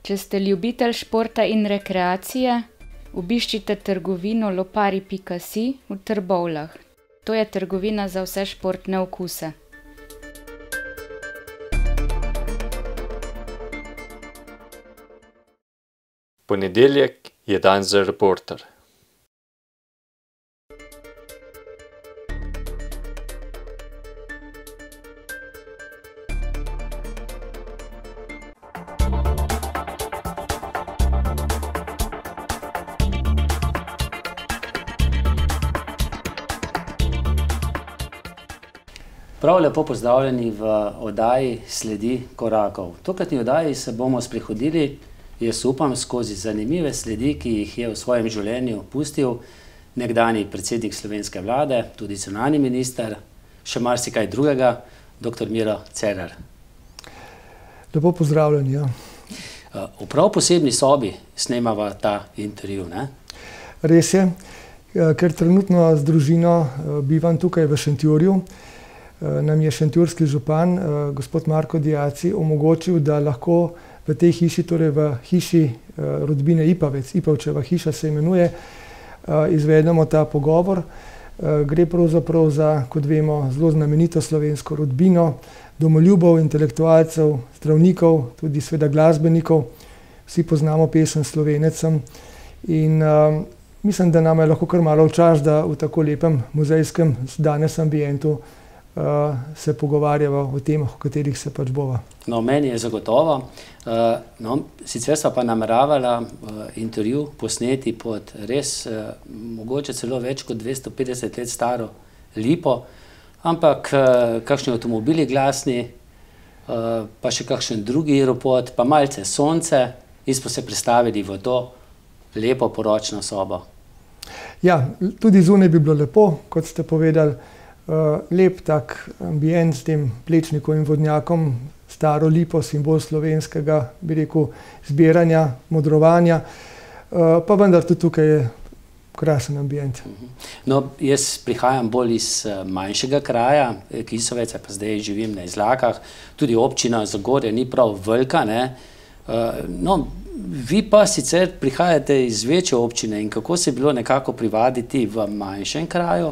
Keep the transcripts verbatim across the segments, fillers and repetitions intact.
Če ste ljubitelj športa in rekreacije, obiščite trgovino lopari pika si v Trbovljah. To je trgovina za vse športne okuse. Ponedeljek je dan za Reporter. Prav lepo pozdravljeni v oddaji Sledi korakov. V tokratni oddaji se bomo sprehodili, jaz upam, skozi zanimive sledi, ki jih je v svojem življenju pustil nekdanji predsednik slovenske vlade, tudi zunanji minister, še marsikaj drugega, doktor Miro Cerar. Lepo pozdravljeni, ja. V prav posebni sobi snemava ta intervju, ne? Res je, ker trenutno z družino bivam tukaj v Šentjurju. Nam je šentjurski župan, gospod Marko Diaci, omogočil, da lahko v tej hiši, torej v hiši rodbine Ipavec, Ipavčeva hiša se imenuje, izvedemo ta pogovor. Gre pravzaprav za, kot vemo, zelo znamenito slovensko rodbino, domoljubov, intelektualcev, zdravnikov, tudi seveda glasbenikov. Vsi poznamo pesem Slovenecem in uh, mislim, da nam je lahko kar malo v čast, da v tako lepem muzejskem danes ambientu Uh, se pogovarjava o temah, o katerih se pač bova. No, meni je zagotovo. Uh, no, sicer sva pa nameravala uh, intervju posneti pod res uh, mogoče celo več kot dvesto petdeset let staro lipo, ampak uh, kakšni avtomobili glasni, uh, pa še kakšen drugi aeroport, pa malce sonce in smo se predstavili v to lepo poročno sobo. Ja, tudi zunaj bi bilo lepo, kot ste povedali. Uh, lep tak ambient s tem plečnikovim vodnjakom, staro lipo, simbol slovenskega, bi rekel, zbiranja, modrovanja, uh, pa vendar tudi tukaj je krasen ambient. No, jaz prihajam bolj iz manjšega kraja, Kisovec, pa zdaj živim na Izlakah, tudi občina Zagorje ni prav velika, ne. Uh, no, vi pa sicer prihajate iz večje občine in kako se je bilo nekako privaditi v manjšem kraju?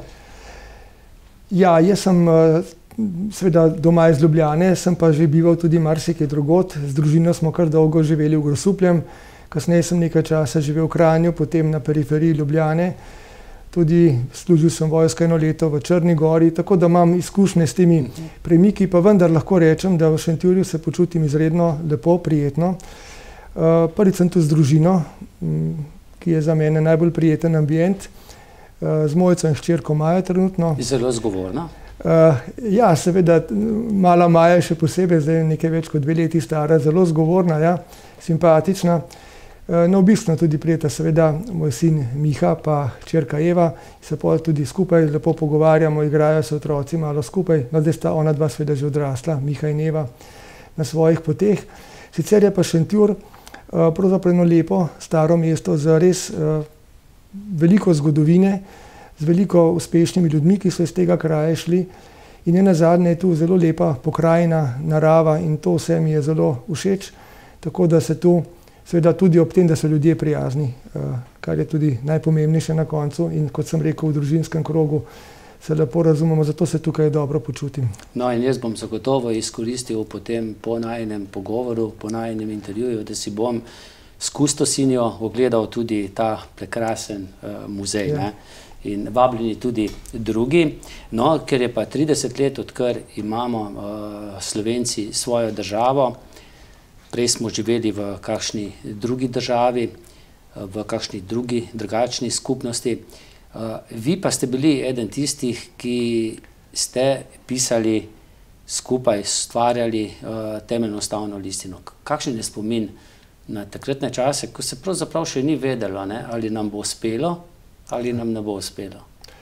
Ja, jaz sem seveda doma iz Ljubljane, sem pa že bival tudi marsikaj drugod. Z družino smo kar dolgo živeli v Grosupljem, kasneje sem nekaj časa živel v Kranju, potem na periferiji Ljubljane. Tudi služil sem vojsko eno leto v Črni gori, tako da imam izkušnje s temi premiki, pa vendar lahko rečem, da v Šentjurju se počutim izredno lepo, prijetno. Prvič sem tu z družino, ki je za mene najbolj prijeten ambient. Z Mojco in hčerko Majo trenutno. Zelo zgovorna. Uh, ja, seveda, mala Maja še posebej, zdaj nekaj več kot dve leti stara, zelo zgovorna, ja, simpatična. Uh, no, obiskno tudi prijeta seveda moj sin Miha pa hčerka Eva, se pol tudi skupaj lepo pogovarjamo, igrajo se otroci malo skupaj, no zdaj sta ona dva seveda že odrasla, Miha in Eva, na svojih poteh. Sicer je pa Šentjur uh, pravzaprav eno lepo staro mesto z res uh, veliko zgodovine, z veliko uspešnimi ljudmi, ki so iz tega kraja šli in nenazadnje je tu zelo lepa pokrajina, narava in to vse mi je zelo všeč, tako da se tu seveda tudi ob tem, da so ljudje prijazni, kar je tudi najpomembnejše na koncu in kot sem rekel, v družinskem krogu se lepo razumemo, zato se tukaj dobro počutim. No in jaz bom zagotovo izkoristil potem po najinem pogovoru, po najinem intervjuju, da si bom s kustosinjo ogledal tudi ta prekrasen uh, muzej, ja. Ne? In vabljeni tudi drugi. No, ker je pa trideset let, odkar imamo uh, Slovenci svojo državo, prej smo živeli v kakšni drugi državi, uh, v kakšni drugi drugačni skupnosti. Uh, vi pa ste bili eden tistih, ki ste pisali skupaj, stvarjali uh, temeljno ustavno listino. Kakšen je spomin na takratne čase, ko se pravzaprav še ni vedelo, ne, ali nam bo uspelo, ali nam ne bo uspelo?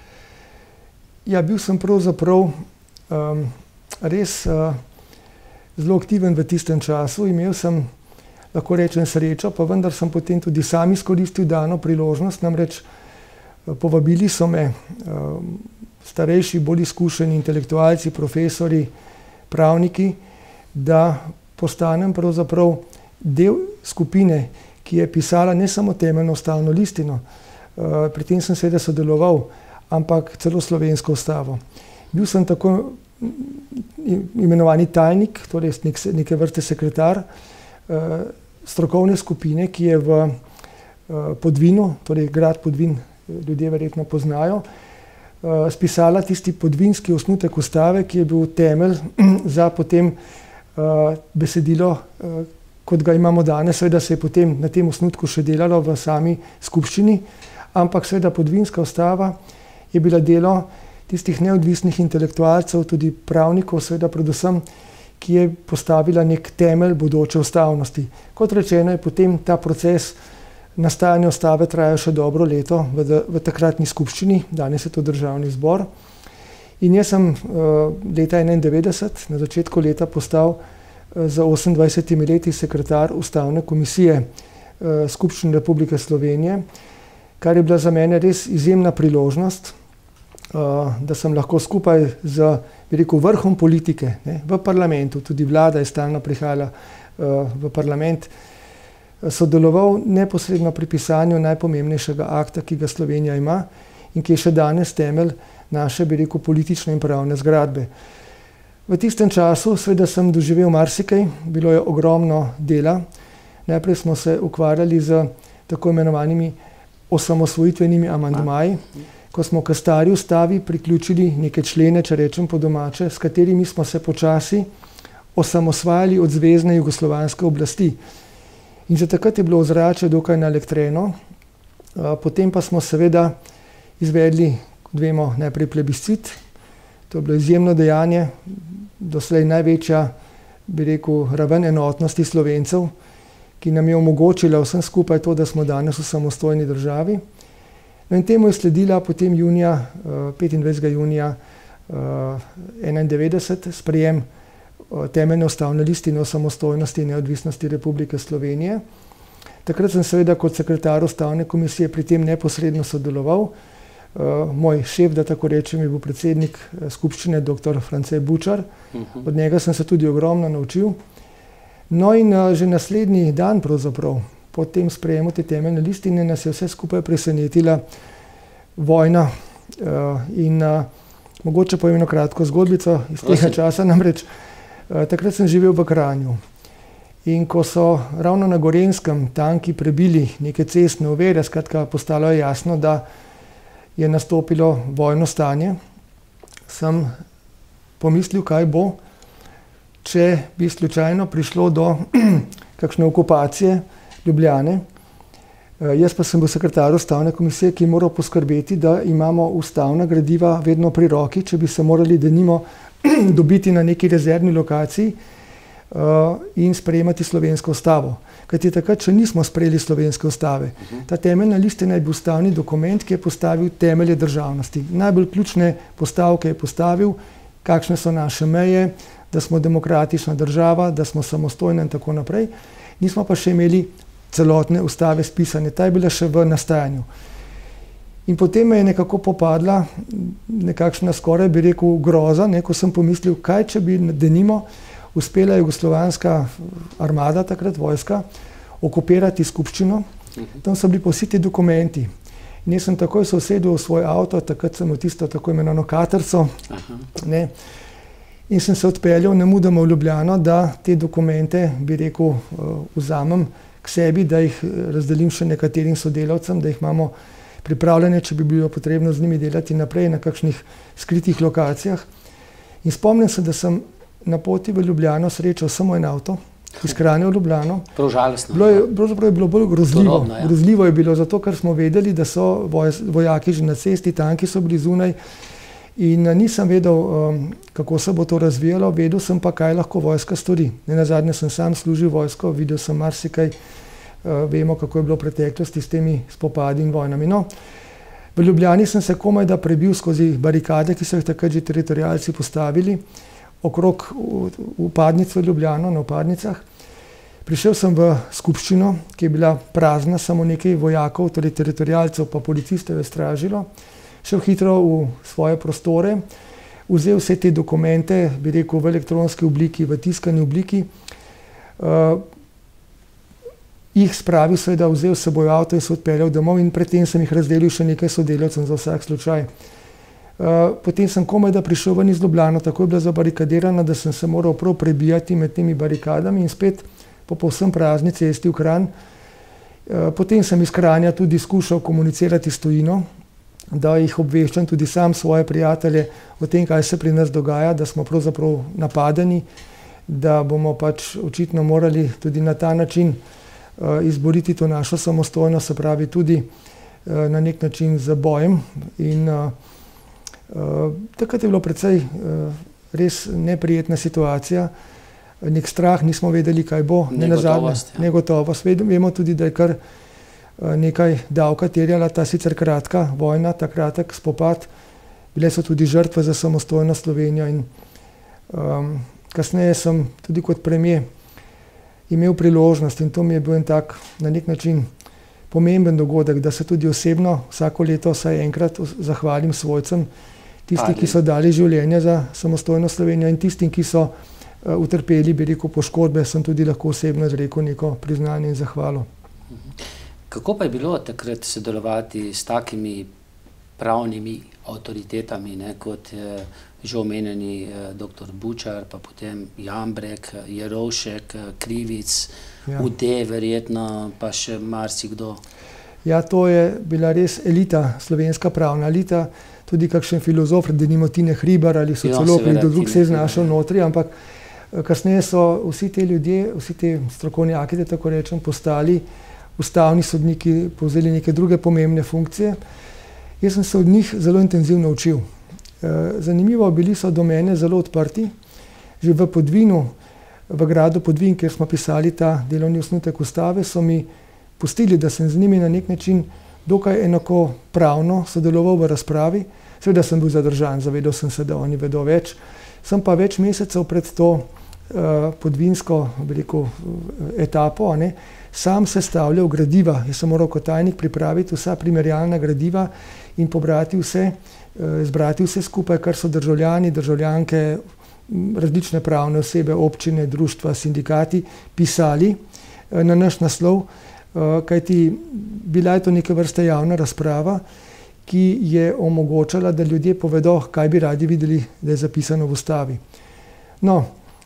Ja, bil sem pravzaprav um, res uh, zelo aktiven v tistem času. Imel sem, lahko rečem, srečo, pa vendar sem potem tudi sam izkoristil dano priložnost, namreč uh, povabili so me uh, starejši, bolj izkušeni intelektualci, profesori, pravniki, da postanem pravzaprav del skupine, ki je pisala ne samo temeljno ustavno listino, pri tem sem seveda sodeloval, ampak celo slovensko ustavo. Bil sem tako imenovani tajnik, torej neke vrste sekretar strokovne skupine, ki je v Podvinu, torej grad Podvin ljudje verjetno poznajo, spisala tisti podvinski osnutek ustave, ki je bil temelj za potem besedilo, kot ga imamo danes. Seveda se je potem na tem osnutku še delalo v sami skupščini, ampak seveda podvinska ustava je bila delo tistih neodvisnih intelektualcev, tudi pravnikov, seveda predvsem, ki je postavila nek temelj bodoče ustavnosti. Kot rečeno, je potem ta proces nastajanja ustave trajal še dobro leto v, v takratni skupščini, danes je to državni zbor. In jaz sem uh, leta enaindevetdeset, na začetku leta, postal uh, za osemindvajsetimi leti sekretar ustavne komisije uh, Skupščine Republike Slovenije, kar je bila za mene res izjemna priložnost, uh, da sem lahko skupaj z, bi rekel, vrhom politike, ne, v parlamentu, tudi vlada je stalno prihajala uh, v parlament, sodeloval neposredno pri pisanju najpomembnejšega akta, ki ga Slovenija ima in ki je še danes temelj naše, bi rekel, politične in pravne zgradbe. V tistem času seveda sem doživel marsikaj, bilo je ogromno dela. Najprej smo se ukvarjali z tako imenovanimi osamosvojitvenimi amandmaji, ko smo k stari ustavi priključili neke člene, če rečem po domače, s katerimi smo se počasi osamosvajali od zvezne jugoslovanske oblasti. In za takrat je bilo ozračje dokaj naelektreno, potem pa smo seveda izvedli, kot vemo, najprej plebiscit. To je bilo izjemno dejanje, doslej največja, bi rekel, raven enotnosti Slovencev, ki nam je omogočila vsem skupaj to, da smo danes v samostojni državi. No in temu je sledila potem junija, petindvajsetega junija enaindevetdeset sprejem temeljne ustavne listine o samostojnosti in neodvisnosti Republike Slovenije. Takrat sem seveda kot sekretar ustavne komisije pri tem neposredno sodeloval. Moj šef, da tako rečem, je bil predsednik skupščine doktor France Bučar. Od njega sem se tudi ogromno naučil. No in že naslednji dan pravzaprav, po tem sprejemu te temeljne listine, nas je vse skupaj presenetila vojna. In mogoče povem eno kratko zgodbico iz tega časa, namreč takrat sem živel v Kranju in ko so ravno na Gorenjskem tanki prebili neke cestne ovire, skratka postalo je jasno, da je nastopilo vojno stanje, sem pomislil, kaj bo, če bi slučajno prišlo do kakšne okupacije Ljubljane. Jaz pa sem bil sekretar ustavne komisije, ki je moral poskrbeti, da imamo ustavna gradiva vedno pri roki, če bi se morali denimo dobiti na neki rezervni lokaciji uh, in sprejemati slovensko ustavo. Kajti takrat še nismo sprejeli slovenske ustave. Ta temeljna listina je bil ustavni dokument, ki je postavil temelje državnosti. Najbolj ključne postavke je postavil, kakšne so naše meje, da smo demokratična država, da smo samostojni in tako naprej. Nismo pa še imeli celotne ustave spisane, ta je bila še v nastajanju. In potem me je nekako popadla nekakšna skoraj, bi rekel, groza, ne, ko sem pomislil, kaj če bi denimo uspela jugoslovanska armada, takrat vojska, okupirati skupščino. Tam so bili pa vsi ti dokumenti. In jaz sem takoj se usedel v svoj avto, takrat sem v tisto tako imenovano katrco, ne, in sem se odpeljal nemudoma v Ljubljano, da te dokumente, bi rekel, vzamem k sebi, da jih razdelim še nekaterim sodelavcem, da jih imamo pripravljene, če bi bilo potrebno z njimi delati naprej na kakšnih skritih lokacijah. In spomnim se, da sem na poti v Ljubljano srečal samo en avto, iz Kranja v Ljubljano. Prav žalostno. Bilo je, pravzaprav je bilo bolj grozljivo. Podobno, ja. Grozljivo je bilo zato, ker smo vedeli, da so voj, vojaki že na cesti, tanki so bili zunaj. In nisem vedel, um, kako se bo to razvijalo, vedel sem pa, kaj lahko vojska stori. Nenazadnje sem sam služil vojsko, videl sem marsikaj, uh, vemo, kako je bilo v preteklosti s temi spopadi in vojnami. No, v Ljubljani sem se komaj da prebil skozi barikade, ki so jih takrat že teritorialci postavili, okrog vpadnic v Ljubljano, na vpadnicah. Prišel sem v skupščino, ki je bila prazna, samo nekaj vojakov, torej teritorialcev pa policistov je stražilo. Šel hitro v svoje prostore, vzel vse te dokumente, bi rekel, v elektronski obliki, v tiskani obliki. jih spravil, seveda vzel s seboj avto in se odpeljal domov in predtem sem jih razdelil še nekaj sodelavcem za vsak slučaj. Potem sem komaj da prišel ven iz Ljubljane, tako je bila zabarikadirana, da sem se moral prav prebijati med temi barikadami in spet po povsem prazni cesti v Kranj. Potem sem iz Kranja tudi skušal komunicirati s tujino, da jih obveščam tudi sam svoje prijatelje o tem, kaj se pri nas dogaja, da smo pravzaprav napadeni, da bomo pač očitno morali tudi na ta način izboriti to našo samostojnost, se pravi tudi na nek način z bojem. In takrat je bilo precej res neprijetna situacija, nek strah, nismo vedeli, kaj bo, negotovost. Negotovost. Vemo tudi, da je kar nekaj davka terjala ta sicer kratka vojna, ta kratek spopad. Bile so tudi žrtve za samostojno Slovenijo in um, kasneje sem tudi kot premier imel priložnost in to mi je bil en tak na nek način pomemben dogodek, da se tudi osebno vsako leto vsaj enkrat zahvalim svojcem, tisti, ki so dali življenje za samostojno Slovenijo in tistim, ki so uh, utrpeli, bi rekel, poškodbe, sem tudi lahko osebno izrekel neko priznanje in zahvalo. Kako pa je bilo takrat sodelovati s takimi pravnimi avtoritetami, ne, kot je že omenjeni eh, doktor Bučar, pa potem Jambrek, Jerovšek, Krivic, ja. Ude verjetno, pa še marsikdo? Ja, to je bila res elita, slovenska pravna elita, tudi kakšen filozof, denimo Tine Hribar ali sociolog, ali drug se je znašel notri, ampak kasneje so vsi te ljudje, vsi te strokovnjaki, da tako rečem, postali ustavni sodniki, povzeli neke druge pomembne funkcije. Jaz sem se od njih zelo intenzivno učil. Zanimivo, bili so do mene zelo odprti. Že v Podvinu, v gradu Podvin, kjer smo pisali ta delovni osnutek ustave, so mi pustili, da sem z njimi na nek način dokaj enakopravno sodeloval v razpravi. Seveda sem bil zadržan, zavedal sem se, da oni vedo več. Sem pa več mesecev pred to uh, podvinsko, bi rekel, etapo, ne, sam sestavljal gradiva. Jaz sem moral kot tajnik pripraviti vsa primerjalna gradiva in pobrati vse, zbrati vse skupaj, kar so državljani, državljanke, različne pravne osebe, občine, društva, sindikati pisali na naš naslov, kajti bila je to neke vrste javna razprava, ki je omogočala, da ljudje povedo, kaj bi radi videli, da je zapisano v ustavi. No,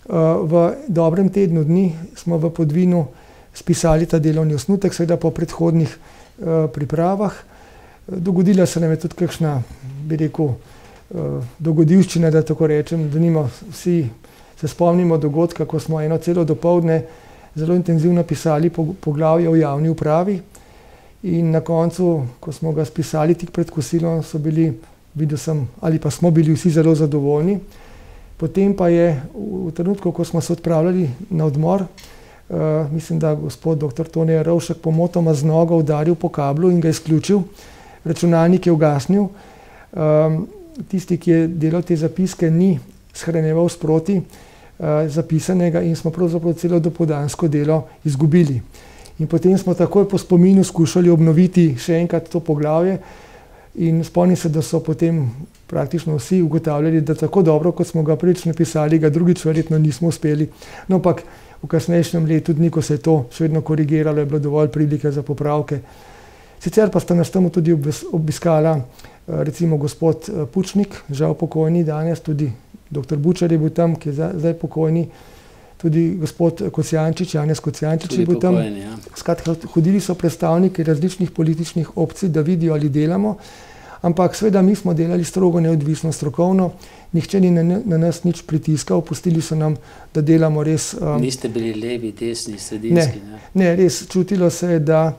v dobrem tednu dni smo v Podvinu spisali ta delovni osnutek, seveda po predhodnih pripravah. Dogodila se nam je tudi kakšna, bi rekel, dogodivščina, da tako rečem, da nimo vsi se spomnimo dogodka, ko smo eno celo dopoldne zelo intenzivno pisali poglavje o javni upravi in na koncu, ko smo ga spisali tik pred kosilom, so bili, videl sem, ali pa smo bili vsi zelo zadovoljni. Potem pa je v trenutku, ko smo se odpravljali na odmor, mislim, da gospod doktor Tone Jerovšek pomotoma z nogo udaril po kablu in ga izključil. Računalnik je ugasnil, um, tisti, ki je delal te zapiske, ni shranjeval sproti uh, zapisanega in smo pravzaprav celo dopoldansko delo izgubili. In potem smo takoj po spominu skušali obnoviti še enkrat to poglavje in spomnim se, da so potem praktično vsi ugotavljali, da tako dobro, kot smo ga prvič napisali, ga drugič verjetno nismo uspeli. No, ampak v kasnejšnjem letu dni, ko se je to še vedno korigiralo, je bilo dovolj prilike za popravke. Sicer pa sta nas tam tudi obiskala recimo gospod Pučnik, žal pokojni danes, tudi doktor Bučar je bil tam, ki je zdaj pokojni, tudi gospod Kocijančič, Janez Kocijančič je bil tam. Pokojni, ja. Skratka, hodili so predstavniki različnih političnih opcij, da vidijo, ali delamo, ampak seveda mi smo delali strogo neodvisno, strokovno, nihče ni na, na nas nič pritiskal, pustili so nam, da delamo res... Um, Niste bili levi, desni, sredinski? Ne, ne, res čutilo se je, da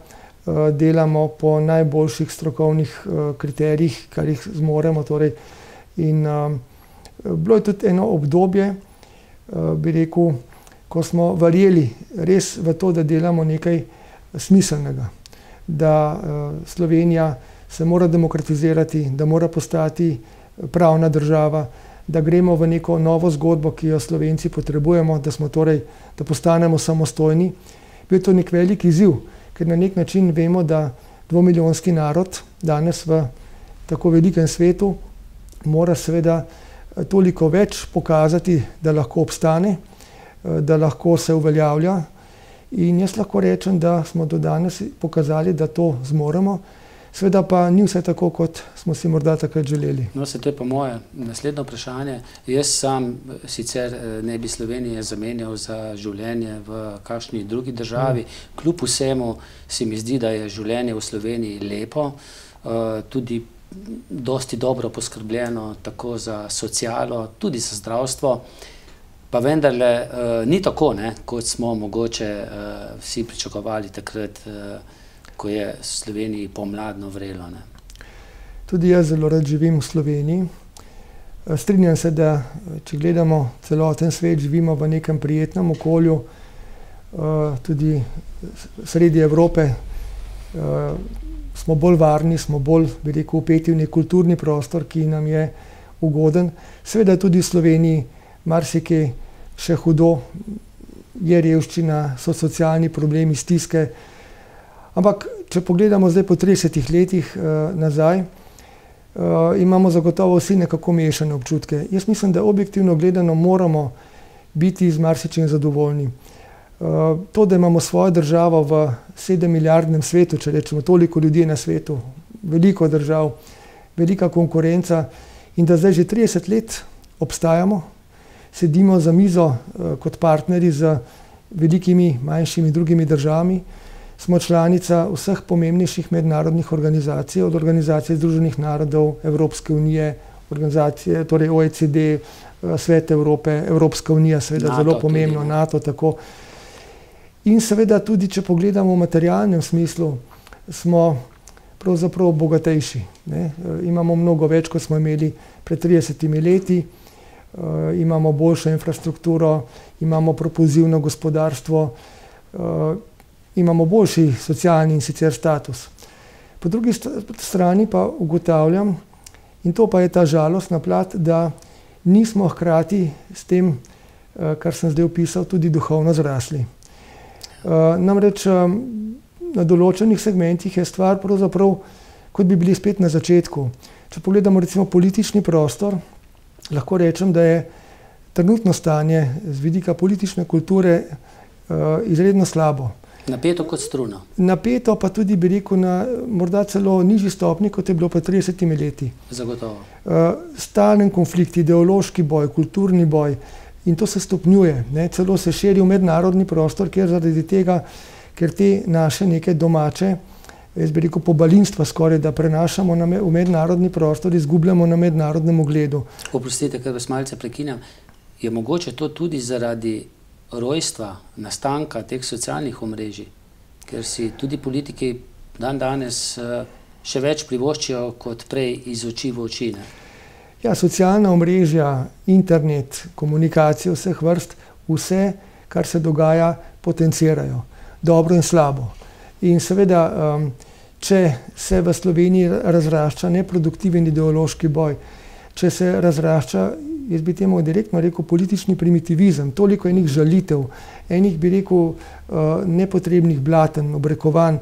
delamo po najboljših strokovnih uh, kriterijih, kar jih zmoremo. Torej. In um, bilo je tudi eno obdobje, uh, bi rekel, ko smo verjeli res v to, da delamo nekaj smiselnega, da uh, Slovenija se mora demokratizirati, da mora postati pravna država, da gremo v neko novo zgodbo, ki jo Slovenci potrebujemo, da smo torej, da postanemo samostojni. Bil je to nek velik izziv, ker na nek način vemo, da dvomilijonski narod danes v tako velikem svetu mora seveda toliko več pokazati, da lahko obstane, da lahko se uveljavlja In jaz lahko rečem, da smo do danes pokazali, da to zmoremo. Seveda pa ni vse tako, kot smo si morda takrat želeli. No, se to je pa moje naslednje vprašanje. Jaz sam sicer ne bi Slovenije zamenjal za življenje v kakšni drugi državi. Kljub vsemu se mi zdi, da je življenje v Sloveniji lepo, tudi dosti dobro poskrbljeno tako za socialo, tudi za zdravstvo. Pa vendarle ni tako, ne, kot smo mogoče vsi pričakovali takrat, ko je v Sloveniji pomladno vrelo. Ne. Tudi jaz zelo rad živim v Sloveniji. Strinjam se, da če gledamo celoten svet, živimo v nekem prijetnem okolju, tudi sredi Evrope smo bolj varni, smo bolj, bi rekel, vpeti v nek kulturni prostor, ki nam je ugoden. Seveda tudi v Sloveniji marsikaj še hudo, je revščina, so socialni problemi, stiske. Ampak, če pogledamo zdaj po tridesetih letih uh, nazaj, uh, imamo zagotovo vsi nekako mešane občutke. Jaz mislim, da objektivno gledano moramo biti z marsičim zadovoljni. Uh, to, da imamo svojo državo v sedemmilijardnem svetu, če rečemo toliko ljudi na svetu, veliko držav, velika konkurenca in da zdaj že trideset let obstajamo, sedimo za mizo uh, kot partnerji z velikimi, manjšimi drugimi državami, smo članica vseh pomembnejših mednarodnih organizacij, od Organizacije združenih narodov, Evropske unije, organizacije, torej O E C D, Svet Evrope, Evropska unija, seveda NATO, zelo pomembno, tudi, NATO, tako. In seveda tudi, če pogledamo v materialnem smislu, smo pravzaprav bogatejši. Ne? Imamo mnogo več, kot smo imeli pred tridesetimi leti, uh, imamo boljšo infrastrukturo, imamo propulzivno gospodarstvo, uh, imamo boljši socialni in sicer status. Po drugi strani pa ugotavljam, in to pa je ta žalostna plat, da nismo hkrati s tem, kar sem zdaj opisal, tudi duhovno zrasli. Namreč na določenih segmentih je stvar pravzaprav, kot bi bili spet na začetku. Če pogledamo recimo politični prostor, lahko rečem, da je trenutno stanje z vidika politične kulture izredno slabo. Napeto kot struna. Napeto pa tudi, bi rekel, na morda celo nižji stopni, kot je bilo pred tridesetimi leti. Zagotovo. Stalen konflikt, ideološki boj, kulturni boj in to se stopnjuje. Ne? Celo se širi v mednarodni prostor, ker zaradi tega, ker te naše neke domače, jaz bi rekel, pobalinstva skoraj, da prenašamo na me, v mednarodni prostor, izgubljamo na mednarodnem ugledu. Oprostite, ker vas malce prekinjam, je mogoče to tudi zaradi rojstva, nastanka teh socialnih omrežij, ker si tudi politiki dan danes še več privoščijo kot prej iz oči v oči. Ne? Ja, socialna omrežja, internet, komunikacije vseh vrst, vse, kar se dogaja, potencirajo. Dobro in slabo. In seveda, če se v Sloveniji razrašča neproduktiven ideološki boj, če se razrašča, jaz bi temu direktno rekel, politični primitivizem, toliko enih žalitev, enih bi rekel nepotrebnih blaten, obrekovanj,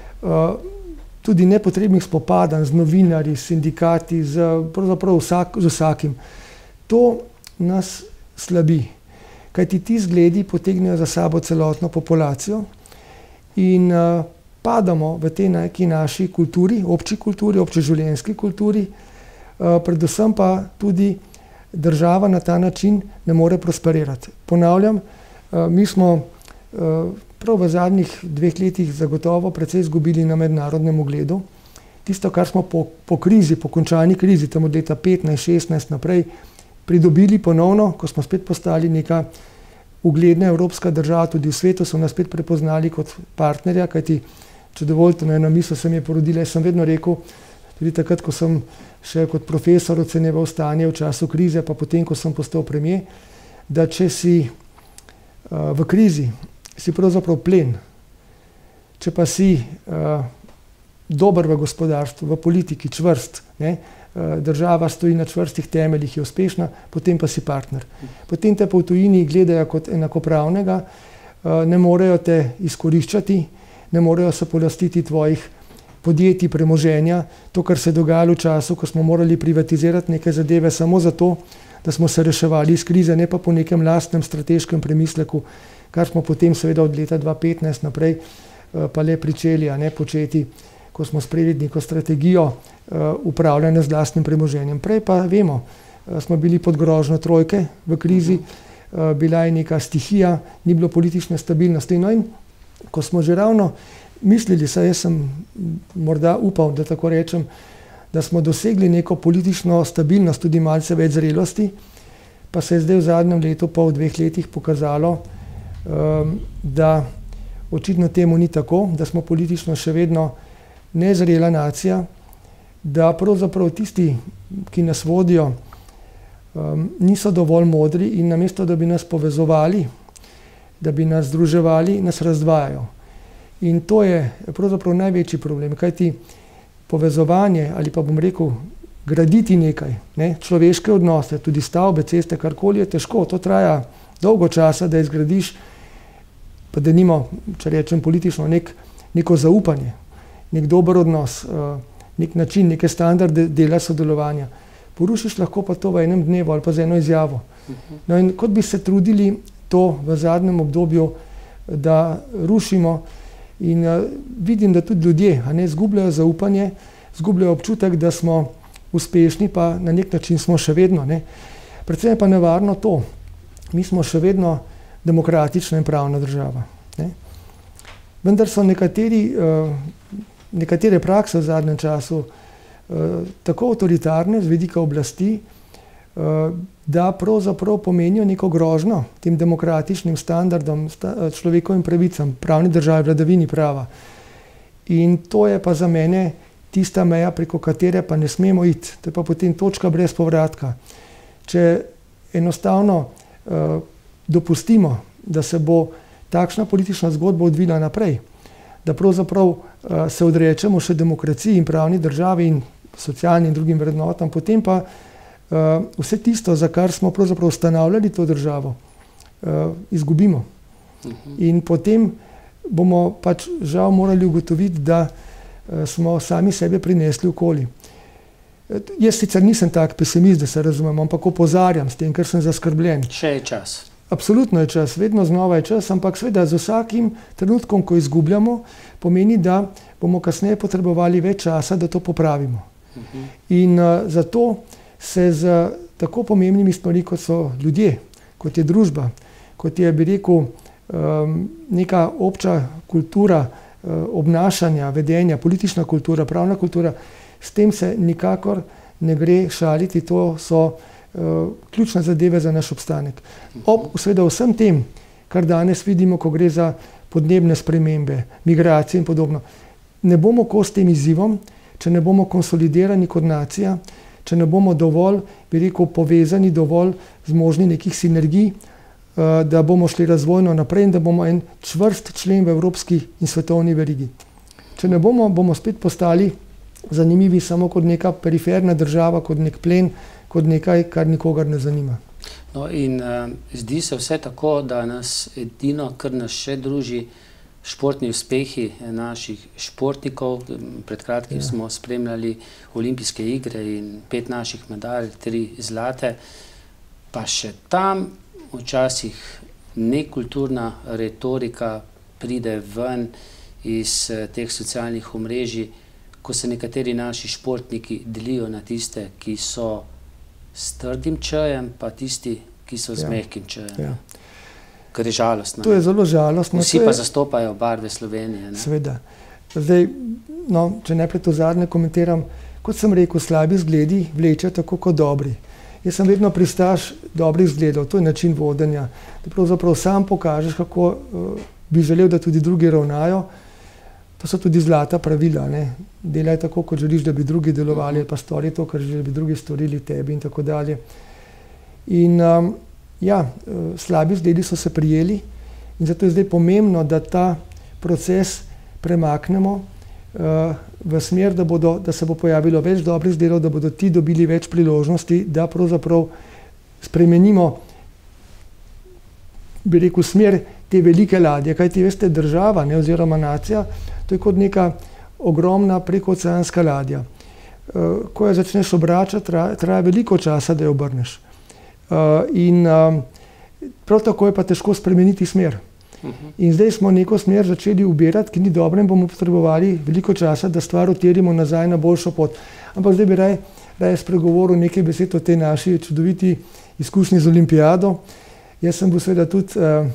tudi nepotrebnih spopadanj z novinarji, s sindikati, z, pravzaprav vsak, z vsakim. To nas slabi, kajti ti zgledi potegnejo za sabo celotno populacijo in padamo v tej neki naši kulturi, obči kulturi, občeživljenjski kulturi, predvsem pa tudi država na ta način ne more prosperirati. Ponavljam, mi smo prav v zadnjih dveh letih zagotovo precej izgubili na mednarodnem ugledu. Tisto, kar smo po, po krizi, po končani krizi, tam od leta petnajst šestnajst naprej, pridobili ponovno, ko smo spet postali neka ugledna evropska država, tudi v svetu so nas spet prepoznali kot partnerja, kajti, če dovolite, na eno misel se mi je porodila, jaz sem vedno rekel, tudi takrat, ko sem še kot profesor ocenjeval stanje v času krize, pa potem, ko sem postal premier, da če si uh, v krizi, si pravzaprav plen. Če pa si uh, dober v gospodarstvu, v politiki, čvrst, ne, uh, država stoji na čvrstih temeljih, je uspešna, potem pa si partner. Potem te pa v tujini gledajo kot enakopravnega, uh, ne morejo te izkoriščati, ne morejo se polastiti tvojih podjetij, premoženja, to, kar se je dogajalo v času, ko smo morali privatizirati neke zadeve samo zato, da smo se reševali iz krize, ne pa po nekem lastnem strateškem premisleku, kar smo potem seveda od leta dva tisoč petnajst naprej pa le pričeli, a ne početi, ko smo sprejeli neko strategijo upravljanja z lastnim premoženjem. Prej pa vemo, smo bili pod grožnjo trojke v krizi, bila je neka stihija, ni bilo politične stabilnosti. No in ko smo že ravno mislili, saj jaz sem morda upal, da tako rečem, da smo dosegli neko politično stabilnost, tudi malce več zrelosti, pa se je zdaj v zadnjem letu, pa v dveh letih pokazalo, da očitno temu ni tako, da smo politično še vedno nezrela nacija, da pravzaprav tisti, ki nas vodijo, niso dovolj modri in namesto, da bi nas povezovali, da bi nas združevali, nas razdvajajo. In to je pravzaprav največji problem, kajti povezovanje ali pa bom rekel graditi nekaj, ne, človeške odnose, tudi stavbe, ceste, karkoli je težko, to traja dolgo časa, da izgradiš, pa da nimo, če rečem politično, nek, neko zaupanje, nek dober odnos, nek način, neke standarde dela sodelovanja. Porušiš lahko pa to v enem dnevu ali pa z eno izjavo. No in kot bi se trudili to v zadnjem obdobju, da rušimo in vidim, da tudi ljudje, a ne, zgubljajo zaupanje, zgubljajo občutek, da smo uspešni, pa na nek način smo še vedno, ne. Predvsem je pa nevarno to, mi smo še vedno demokratična in pravna država, ne. Vendar so nekateri, nekatere prakse v zadnjem času tako avtoritarne z vidika oblasti, da pravzaprav pomenijo neko grožnjo tem demokratičnim standardom, človekovim pravicam, pravni državi, vladavini prava. In to je pa za mene tista meja, preko katere pa ne smemo iti. To je pa potem točka brez povratka. Če enostavno uh, dopustimo, da se bo takšna politična zgodba odvila naprej, da pravzaprav uh, se odrečemo še demokraciji in pravni državi in socialnim in drugim vrednotam, potem pa uh, vse tisto, za kar smo pravzaprav ustanavljali to državo, uh, izgubimo. Uh-huh. In potem bomo pač žal morali ugotoviti, da uh, smo sami sebe prinesli okoli. Uh, jaz sicer nisem tak pesimist, da se razumem, ampak opozarjam s tem, ker sem zaskrbljen. Še je čas. Absolutno je čas, vedno znova je čas, ampak seveda z vsakim trenutkom, ko izgubljamo, pomeni, da bomo kasneje potrebovali več časa, da to popravimo. In uh, zato se z tako pomembnimi stvari, kot so ljudje, kot je družba, kot je, bi rekel, um, neka obča kultura uh, obnašanja, vedenja, politična kultura, pravna kultura, s tem se nikakor ne gre šaliti, to so uh, ključne zadeve za naš obstanek. Ob seveda vsem tem, kar danes vidimo, ko gre za podnebne spremembe, migracije in podobno, ne bomo kos tem izzivom, če ne bomo konsolidirani kot nacija, če ne bomo dovolj, bi rekel, povezani, dovolj zmožni nekih sinergij, da bomo šli razvojno naprej in da bomo en čvrst člen v evropski in svetovni verigi. Če ne bomo, bomo spet postali zanimivi samo kot neka periferna država, kot nek plen, kot nekaj, kar nikogar ne zanima. No in uh, zdi se vse tako, da nas edino, kar nas še druži, športni uspehi naših športnikov. Pred kratkim ja. smo spremljali olimpijske igre in pet naših medalj, tri zlate, pa še tam včasih nekulturna retorika pride ven iz teh socialnih omrežij, ko se nekateri naši športniki delijo na tiste, ki so s trdim čajem, pa tisti, ki so z ja. mehkim čajem. Ja. Kar je žalostno. To je zelo žalostno. Vsi pa zastopajo barve Slovenije. Ne? Seveda. Zdaj, no, če najprej to zadnje komentiram, kot sem rekel, slabi zgledi vlečejo tako kot dobri. Jaz sem vedno pristaš dobrih zgledov, to je način vodenja. Da pravzaprav sam pokažeš, kako uh, bi želel, da tudi drugi ravnajo. To so tudi zlata pravila. Ne? Delaj tako, kot želiš, da bi drugi delovali, ali pa stori to, kar želiš, da bi drugi storili tebi in tako dalje. In um, ja, slabi zgledi so se prijeli in zato je zdaj pomembno, da ta proces premaknemo uh, v smer, da, bodo, da se bo pojavilo več dobrih zgledov, da bodo ti dobili več priložnosti, da pravzaprav spremenimo, bi rekel, smer te velike ladje. Kajti veste, država, ne, oziroma nacija, to je kot neka ogromna prekooceanska ladja. Uh, ko jo začneš obračati, traja, traja veliko časa, da jo obrneš. in um, prav tako je pa težko spremeniti smer. In zdaj smo neko smer začeli ubirati, ki ni dobra in bomo potrebovali veliko časa, da stvar utirimo nazaj na boljšo pot. Ampak zdaj bi raje raj spregovoril nekaj besed o tej naši čudoviti izkušnji z olimpijado. Jaz sem bil seveda tudi uh,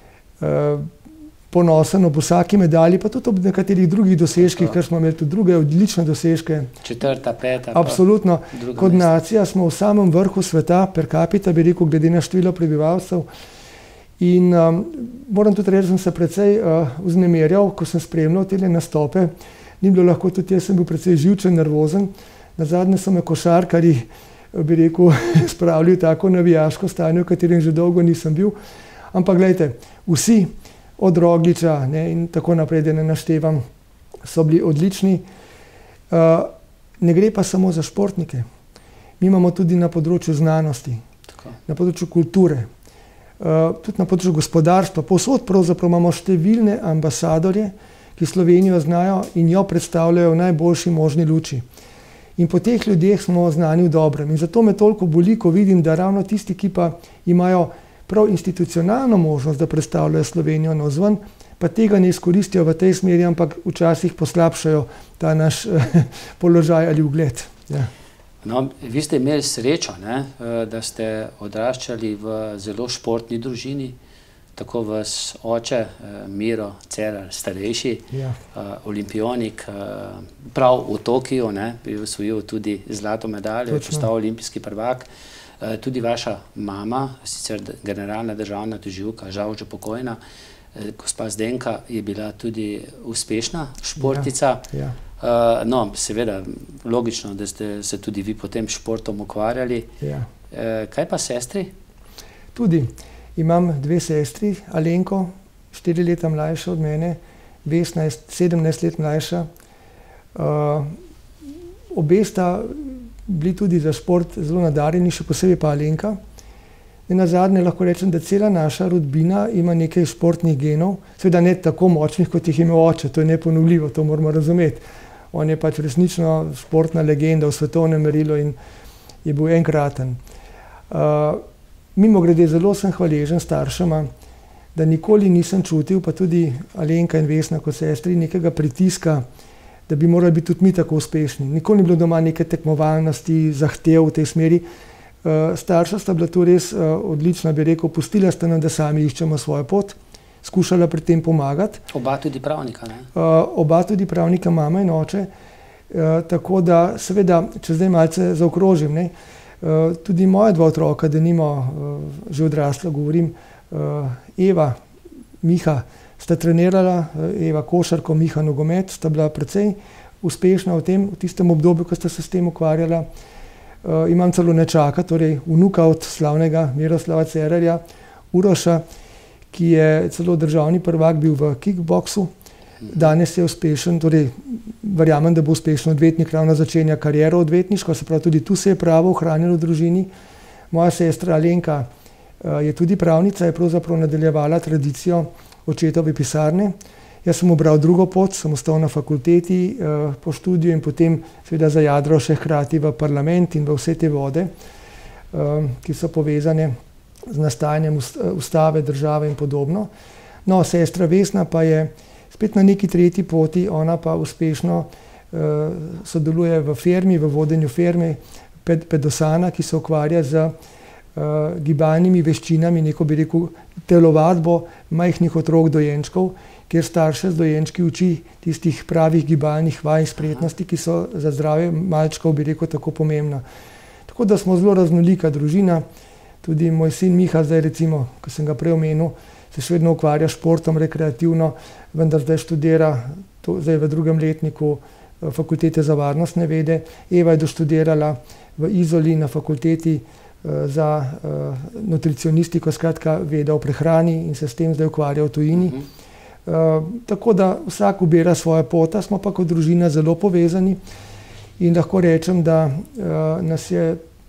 uh, ponosen ob vsaki medalji, pa tudi ob nekaterih drugih dosežkih, ker smo imeli tudi druge odlične dosežke. Četrta, peta. Absolutno. Kot nacija smo v samem vrhu sveta, per capita, bi rekel, glede na število prebivalcev. In um, moram tudi reči, da sem se precej uh, vznemirjal, ko sem spremljal te nastope. Ni bilo lahko, tudi jaz sem bil precej živčen, nervozen. Nazadnje so me košarkarji, bi rekel, spravili v tako navijaško stanje, v katerem že dolgo nisem bil. Ampak gledajte, vsi od Rogliča, ne, in tako naprej, da ne naštevam, so bili odlični. Uh, ne gre pa samo za športnike. Mi imamo tudi na področju znanosti, tako. Na področju kulture, uh, tudi na področju gospodarstva. Povsod pravzaprav imamo številne ambasadorje, ki Slovenijo znajo in jo predstavljajo v najboljši možni luči. In po teh ljudeh smo znani v dobrem. In zato me toliko boli, ko vidim, da ravno tisti, ki pa imajo prav institucionalno možnost, da predstavljajo Slovenijo navzven, pa tega ne izkoristijo v tej smeri, ampak včasih poslabšajo ta naš položaj ali ugled. Ja. No, vi ste imeli srečo, ne, da ste odraščali v zelo športni družini, tako vas oče, Miro Cerar, starejši, ja. Olimpionik, prav v Tokiju, ne, bi osvojil tudi zlato medaljo, postal olimpijski prvak. Tudi vaša mama, sicer generalna državna tožilka, žal že pokojna, gospa Zdenka, je bila tudi uspešna športnica. Ja, ja. No, seveda, logično, da ste se tudi vi potem športom ukvarjali. Ja. Kaj pa sestri? Tudi. Imam dve sestri, Alenko, štiri leta mlajša od mene, Vesna je sedemnajst let mlajša. Uh, obe sta bili tudi za šport zelo nadarjeni, še posebej pa Alenka. In nazadnje lahko rečem, da cela naša rodbina ima nekaj športnih genov, seveda ne tako močnih, kot jih ima oče, to je neponovljivo, to moramo razumeti. On je pač resnično športna legenda v svetovnem merilu in je bil enkraten. Uh, mimo grede, zelo sem hvaležen staršema, da nikoli nisem čutil, pa tudi Alenka in Vesna kot sestri, nekega pritiska, da bi morali biti tudi mi tako uspešni. Nikoli ni bilo doma neke tekmovalnosti, zahtev v tej smeri. Starša sta bila tu res odlična, bi rekel, pustila sta nam, da sami iščemo svojo pot, skušala pri tem pomagati. Oba tudi pravnika, ne? Oba tudi pravnika, mama in oče. Tako da, seveda, če zdaj malce zaokrožim, ne, tudi moja dva otroka, da nimo že odrasla, govorim, Eva, Miha, sta trenirala, Eva košarko, Miha nogomet, sta bila precej uspešna v tem, v tistem obdobju, ko sta se s tem ukvarjala. Uh, imam celo nečaka, torej vnuka od slavnega Miroslava Cerarja, Uroša, ki je celo državni prvak bil v kickboksu. Danes je uspešen, torej verjamem, da bo uspešen odvetnik, ravno začenja kariero odvetniško, se pravi tudi tu se je pravo ohranilo v družini. Moja sestra Alenka uh, je tudi pravnica, je pravzaprav nadaljevala tradicijo očetove pisarne. Jaz sem obral drugo pot, sem ostal na fakulteti uh, po študiju in potem seveda zajadral še hkrati v parlament in v vse te vode, uh, ki so povezane z nastajanjem ustave, države in podobno. No, sestra Vesna pa je spet na neki tretji poti, ona pa uspešno uh, sodeluje v firmi, v vodenju firme Ped, Pedosana, ki se ukvarja z uh, gibalnimi veščinami, neko bi rekel telovadbo majhnih otrok dojenčkov, kjer starše z dojenčki uči tistih pravih gibalnih vaj in spretnosti, ki so za zdravje malčkov, bi rekel, tako pomembna. Tako da smo zelo raznolika družina. Tudi moj sin Miha zdaj, recimo, ko sem ga prej omenil, se še vedno ukvarja športom rekreativno, vendar zdaj študira, to, zdaj v drugem letniku fakultete za varnostne vede. Eva je doštudirala v Izoli na fakulteti za uh, nutricionistiko, skratka veda o prehrani in se s tem zdaj ukvarja v tujini. Uh-huh. Uh, tako da vsak ubira svojo pot, smo pa kot družina zelo povezani in lahko rečem, da uh, nas je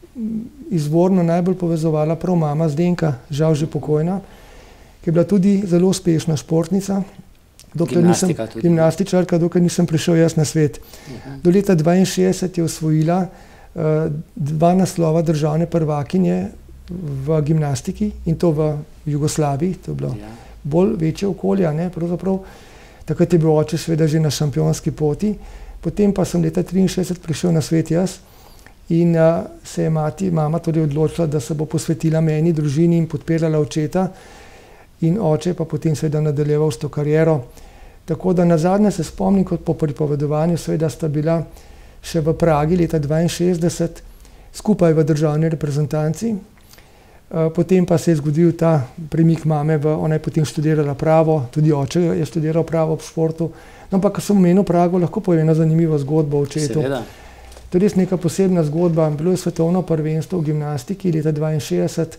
izvorno najbolj povezovala prav mama Zdenka, žal že pokojna, ki je bila tudi zelo uspešna športnica, dokler nisem, gimnastičarka, dokler nisem prišel jaz na svet. Uh-huh. Do leta dvainšestdeset je osvojila uh, dva naslova državne prvakinje v gimnastiki in to v Jugoslaviji, to je bilo Ja. bolj večje okolje, ne, pravzaprav. Takrat je bil oče seveda že na šampionski poti, potem pa sem leta triinšestdeset prišel na svet jaz in uh, se je mati, mama tudi odločila, da se bo posvetila meni, družini in podpirala očeta in oče pa potem seveda nadaljeval s to kariero. Tako da nazadnje se spomnim, kot po pripovedovanju, seveda sta bila še v Pragi leta dvainšestdeset skupaj v državni reprezentanci. Potem pa se je zgodil ta premik mame, v, ona je potem študirala pravo, tudi oče je študiral pravo ob športu. No, ampak ko sem omenil Prago, lahko povem eno zanimivo zgodbo o očetu. Seveda. To je res neka posebna zgodba. Bilo je svetovno prvenstvo v gimnastiki leta dvainšestdeset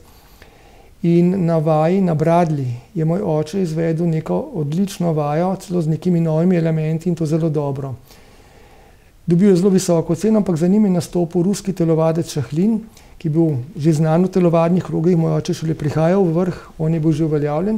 in na vaji na bradlji je moj oče izvedel neko odlično vajo, celo z nekimi novimi elementi in to zelo dobro. Dobil je zelo visoko ceno, ampak za njim je nastopil ruski telovadec Šahlin, ki je bil že znan v telovadnih krogih, moj oče šele prihajal v vrh, on je bil že uveljavljen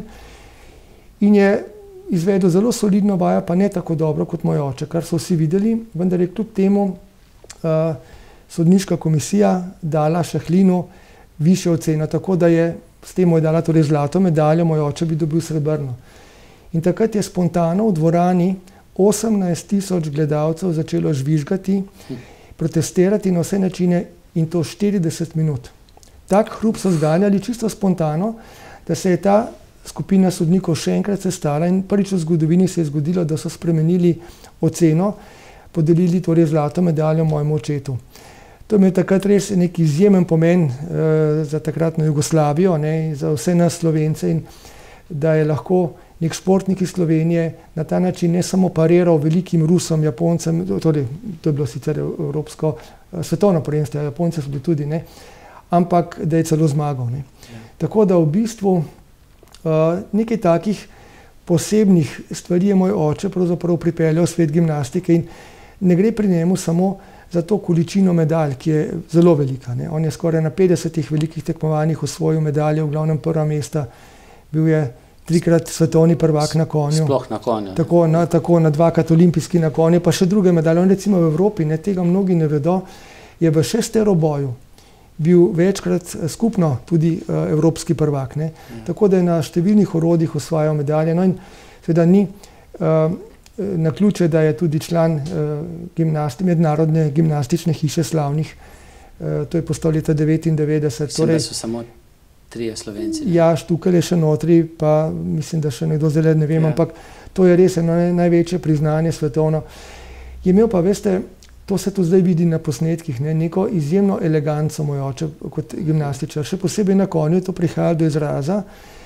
in je izvedel zelo solidno vajo, pa ne tako dobro kot moj oče, kar so vsi videli, vendar je kljub temu uh, sodniška komisija dala Šahlinu višjo oceno, tako da je s tem mu je dala torej zlato medaljo, moj oče bi dobil srebrno. In takrat je spontano v dvorani osemnajst tisoč gledalcev začelo žvižgati, protestirati na vse načine in to štirideset minut. Tak hrup so zganjali čisto spontano, da se je ta skupina sodnikov še enkrat sestala in prvič v zgodovini se je zgodilo, da so spremenili oceno, podelili torej zlato medaljo mojemu očetu. To je imel takrat res nek izjemen pomen uh, za takratno Jugoslavijo, ne, za vse nas Slovence in da je lahko nek športnik iz Slovenije na ta način ne samo pariral velikim Rusom, Japoncem, torej to je bilo sicer evropsko uh, svetovno prvenstvo, Japonce so bili tudi, ne, ampak da je celo zmagal. Ne. Ja. Tako da v bistvu uh, nekaj takih posebnih stvari je moj oče pravzaprav pripeljal v svet gimnastike in ne gre pri njemu samo za to količino medalj, ki je zelo velika. Ne. On je skoraj na petdesetih velikih tekmovanjih osvojil medalje, v glavnem prva mesta, bil je trikrat svetovni prvak na konju. Sploh na konju. Tako na, tako na dvakrat olimpijski na konju, pa še druge medalje. On recimo v Evropi, ne, tega mnogi ne vedo, je v šesteroboju bil večkrat skupno tudi uh, evropski prvak. Ne. Ja. Tako da je na številnih orodjih osvajal medalje. No in seveda ni uh, na ključe, da je tudi član uh, gimnasti, mednarodne gimnastične hiše slavnih. Uh, to je postal leta devetindevetdeset. Mislim, torej, da so samo trije Slovenci. Ne? Ja, Štukelj je še notri, pa mislim, da še nekdo zelo ne vem, ja. Ampak to je res eno največje priznanje svetovno. Je imel pa, veste, to se tu zdaj vidi na posnetkih, ne, neko izjemno eleganco moj oče kot gimnastičar. Še posebej na konju je to prihajalo do izraza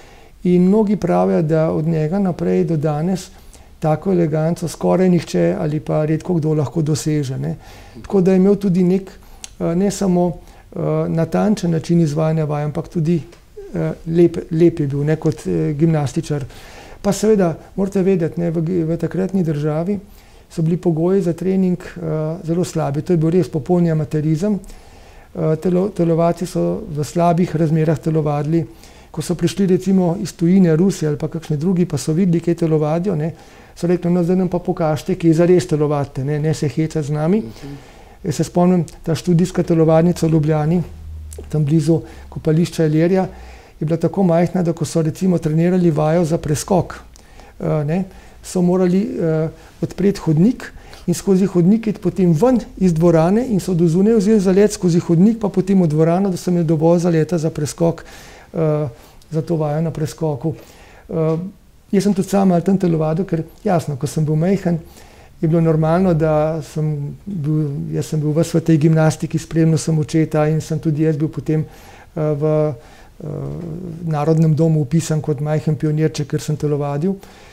in mnogi pravijo, da od njega naprej do danes tako eleganco skoraj nihče ali pa redko kdo lahko doseže. Ne. Tako da je imel tudi nek, ne samo uh, natančen način izvajanja vaj, ampak tudi uh, lep, lep je bil, ne, kot uh, gimnastičar. Pa seveda, morate vedeti, ne, v, v takratni državi so bili pogoji za trening uh, zelo slabi. To je bil res popolni amaterizem. Uh, telo, telovadci so v slabih razmerah telovadili. Ko so prišli recimo iz tujine, Rusije ali pa kakšni drugi, pa so videli, kaj telovadijo, ne, so rekli, no zdaj nam pa pokažite, kje zares telovadite, ne, ne se heca z nami. Uh-huh. Jaz se spomnim, ta študijska telovadnica v Ljubljani, tam blizu kopališča Ilirija, je bila tako majhna, da ko so recimo trenirali vajo za preskok, uh, ne, so morali uh, odpreti hodnik in skozi hodnik iti potem ven iz dvorane in so do zunaj vzeli zalet skozi hodnik, pa potem v dvorano, da so imeli dovolj zaleta za preskok, uh, za to vajo na preskoku. Uh, jaz sem tudi sam malo tam telovadil, ker jasno, ko sem bil majhen, je bilo normalno, da sem bil, jaz sem bil v tej gimnastiki, spremljal sem očeta in sem tudi jaz bil potem uh, v uh, Narodnem domu upisan kot majhen pionirček, ker sem telovadil.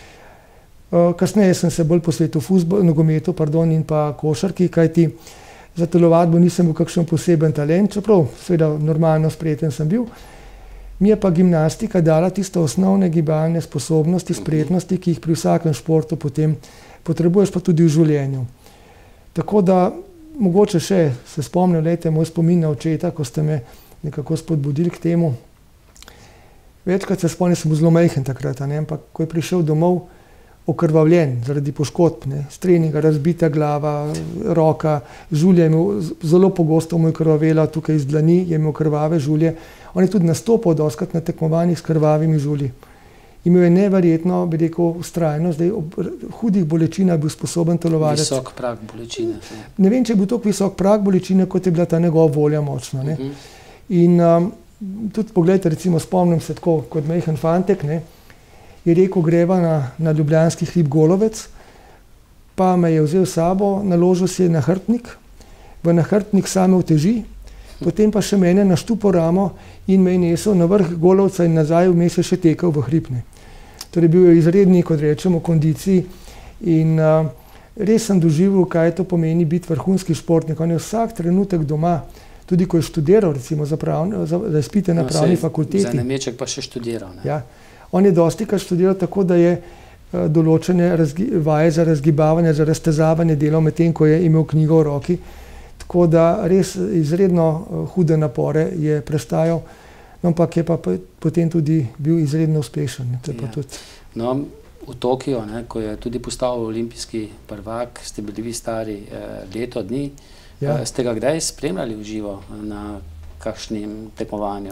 Uh, kasneje sem se bolj posvetil fuzbol, nogometu pardon, in pa košarki, kajti za telovadbo nisem bil kakšen poseben talent, čeprav seveda normalno sprejeten sem bil. Mi je pa gimnastika dala tiste osnovne gibalne sposobnosti, spretnosti, ki jih pri vsakem športu potem potrebuješ, pa tudi v življenju. Tako da mogoče še se spomnim, lejte, moj spomin na očeta, ko ste me nekako spodbudili k temu. Večkrat se spomnim, sem bil zelo majhen takrat, ne, ampak ko je prišel domov, okrvavljen zaradi poškodb, ne, s treninga, razbita glava, roka, žulje je imel, zelo pogosto mu je krvavela tukaj iz dlani, je imel krvave žulje. On je tudi nastopal dostikrat na tekmovanjih s krvavimi žulji. Imel je neverjetno, bi rekel, vztrajnost, zdaj ob hudih bolečinah bil sposoben telovadec. Visok prag bolečine. Ne vem, če je bil toliko visok prag bolečine, kot je bila ta njegova volja močna. Ne. Uh-huh. In um, tudi pogledajte, recimo spomnim se tako, kot majhen fantek, ne, je rekel, greva na, na ljubljanski hrib Golovec, pa me je vzel s sabo, naložil si je na hrbtnik, v nahrbtnik same uteži, potem pa še mene na štupo ramo in me je nesel na vrh Golovca in nazaj, vmes je še tekel v hribne. Torej bil je izredni, kot rečemo, kondiciji in uh, res sem doživel, kaj to pomeni biti vrhunski športnik. On je vsak trenutek doma, tudi ko je študiral, recimo za, pravne, za, za izpite na no, pravni fakulteti. Za nameček pa še študiral. Ne? Ja. On je dostikrat študiral tako, da je uh, določene razgi, vaje za razgibavanje, za raztezavanje delal med tem, ko je imel knjigo v roki. Tako da res izredno uh, hude napore je prestajal, no, ampak je pa potem tudi bil izredno uspešen. Ne, ja. tudi... No, v Tokiu, ne, ko je tudi postal olimpijski prvak, ste bili vi stari eh, leto dni. Ja. Eh, ste ga kdaj spremljali v živo na kakšnem tekmovanju?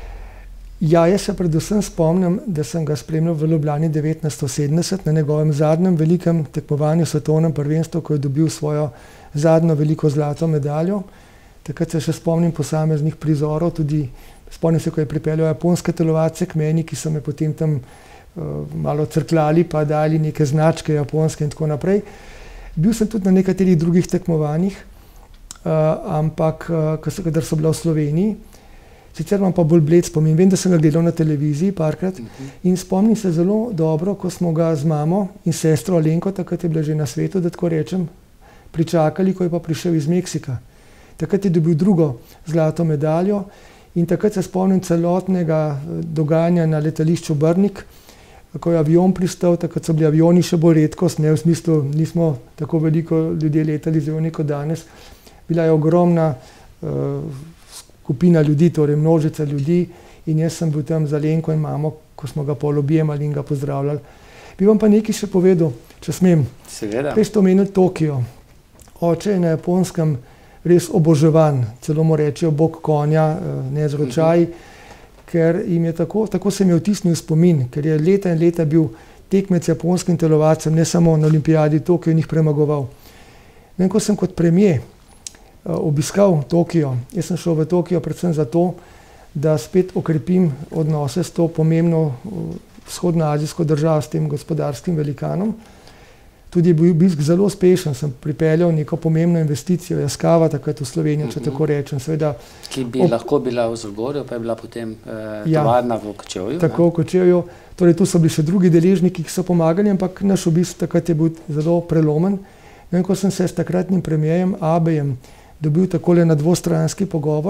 Ja, jaz se predvsem spomnim, da sem ga spremljal v Ljubljani devetnajststo sedemdeset na njegovem zadnjem velikem tekmovanju svetovnem prvenstvu, ko je dobil svojo zadnjo veliko zlato medaljo. Takrat se še spomnim posameznih prizorov, tudi spomnim se, ko je pripeljal japonske telovadce k meni, ki so me potem tam uh, malo crkljali, pa dali neke značke japonske in tako naprej. Bil sem tudi na nekaterih drugih tekmovanjih, uh, ampak uh, kadar so bila v Sloveniji. Sicer imam pa bolj bled spomin. Vem, da sem ga gledal na televiziji parkrat in spomnim se zelo dobro, ko smo ga z mamo in sestro Alenko, takrat je bila že na svetu, da tako rečem, pričakali, ko je pa prišel iz Meksika. Takrat je dobil drugo zlato medaljo in takrat se spomnim celotnega dogajanja na letališču Brnik, ko je avion pristal, takrat so bili avioni še bolj redkost, ne v smislu, nismo tako veliko ljudje letali z avioni kot danes. Bila je ogromna uh, skupina ljudi, torej množica ljudi in jaz sem bil tam za Lenko in mamo, ko smo ga pol objemali in ga pozdravljali. Bi vam pa nekaj še povedal, če smem. Seveda. Prej ste omenili Tokio. Oče je na Japonskem res oboževan, celo mu rečejo bog konja, ne z ročaji, uh-huh. ker jim je tako, tako se mi je vtisnil spomin, ker je leta in leta bil tekmec japonskim telovadcem, ne samo na olimpijadi Tokio in jih premagoval. In ko sem kot premier obiskal Tokio. Jaz sem šel v Tokio predvsem zato, da spet okrepim odnose s to pomembno vzhodnoazijsko državo, s tem gospodarskim velikanom. Tudi je bil obisk zelo uspešen, sem pripeljal neko pomembno investicijo, Yaskawa, takrat v Slovenijo, če tako rečem. Seveda, ki bi ob... lahko bila v Zagorju, pa je bila potem eh, tovarna ja, v Kočevju. Tako, v Kočevju. Torej, tu so bili še drugi deležniki, ki so pomagali, ampak naš obisk takrat je bil zelo prelomen. In ko sem se s takratnim premierjem Abejem dobil takole na dvostranski pogovor,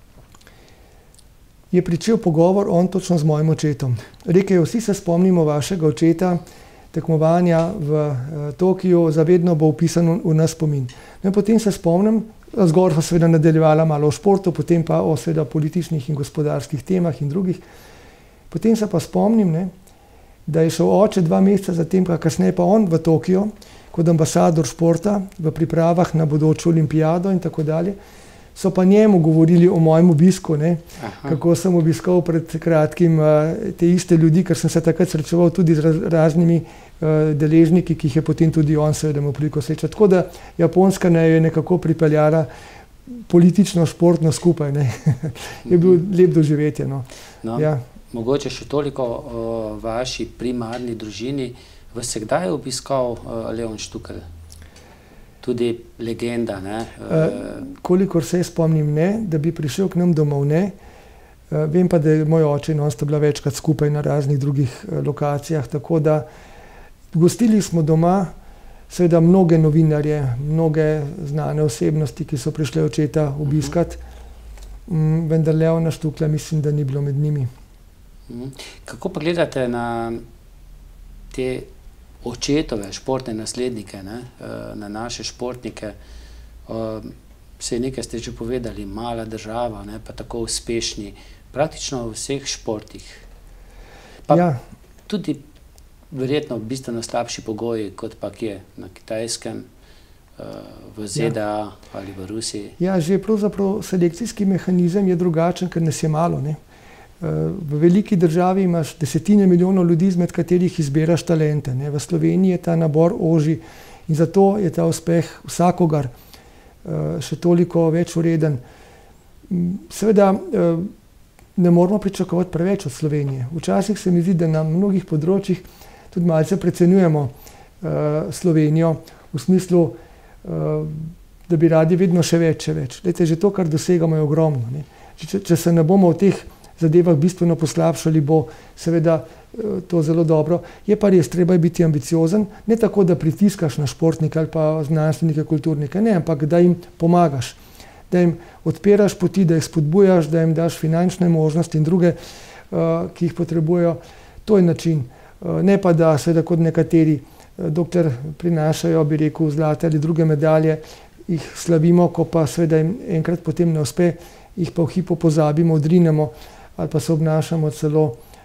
je pričel pogovor on točno z mojim očetom. Rekel je, vsi se spomnimo vašega očeta, tekmovanja v uh, Tokiu, zavedno bo upisan v, v nas spomin. No in potem se spomnim, zgor so seveda nadaljevala malo o športu, potem pa o seveda političnih in gospodarskih temah in drugih. Potem se pa spomnim, ne, da je šel oče dva meseca zatem, pa kasneje pa on v Tokio, kot ambasador športa v pripravah na bodočo olimpijado in tako dalje, so pa njemu govorili o mojem obisku, ne, kako sem obiskal pred kratkim uh, te iste ljudi, ker sem se takrat srečeval tudi z raz, raznimi uh, deležniki, ki jih je potem tudi on seveda imel priliko srečati. Tako da Japonska ne je nekako pripeljala politično, športno skupaj. Ne. Je bil lep doživetje. No. No, ja. Mogoče še toliko o vaši primarni družini. Vas je kdaj obiskal uh, Leon Štukelj? Tudi legenda, ne? Uh, kolikor se spomnim, ne, da bi prišel k nam domov, ne. Uh, vem pa, da je moj oče in on sta bila večkrat skupaj na raznih drugih uh, lokacijah, tako da gostili smo doma seveda mnoge novinarje, mnoge znane osebnosti, ki so prišle očeta obiskat, uh-huh. um, vendar Leona Štuklja mislim, da ni bilo med njimi. Uh-huh. Kako pa gledate na te očetove športne naslednike, ne, na naše športnike? Vse nekaj ste že povedali, mala država, ne, pa tako uspešni, praktično v vseh športih. Pa ja. Tudi verjetno bistveno slabši pogoji, kot pa kje na Kitajskem, v Z D A ja. ali v Rusiji. Ja, že pravzaprav selekcijski mehanizem je drugačen, ker nas je malo, ne. V veliki državi imaš desetine milijonov ljudi, izmed katerih izbiraš talente, ne. V Sloveniji je ta nabor ožji in zato je ta uspeh vsakogar še toliko več vreden. Seveda ne moramo pričakovati preveč od Slovenije. Včasih se mi zdi, da na mnogih področjih tudi malce precenjujemo Slovenijo v smislu, da bi radi vedno še več, še več. Glejte, že to, kar dosegamo, je ogromno, ne. Če, če se ne bomo v teh zadevah bistveno poslabšali, bo seveda to zelo dobro. Je pa res, treba je biti ambiciozen, ne tako, da pritiskaš na športnike ali pa znanstvenike, kulturnike, ne, ampak da jim pomagaš, da jim odpiraš poti, da jih spodbujaš, da jim daš finančne možnosti in druge, ki jih potrebujejo. To je način. Ne pa, da seveda kot nekateri, dokler prinašajo, bi rekel, zlate ali druge medalje, jih slavimo, ko pa seveda jim enkrat potem ne uspe, jih pa v hipu pozabimo, odrinemo ali pa se obnašamo celo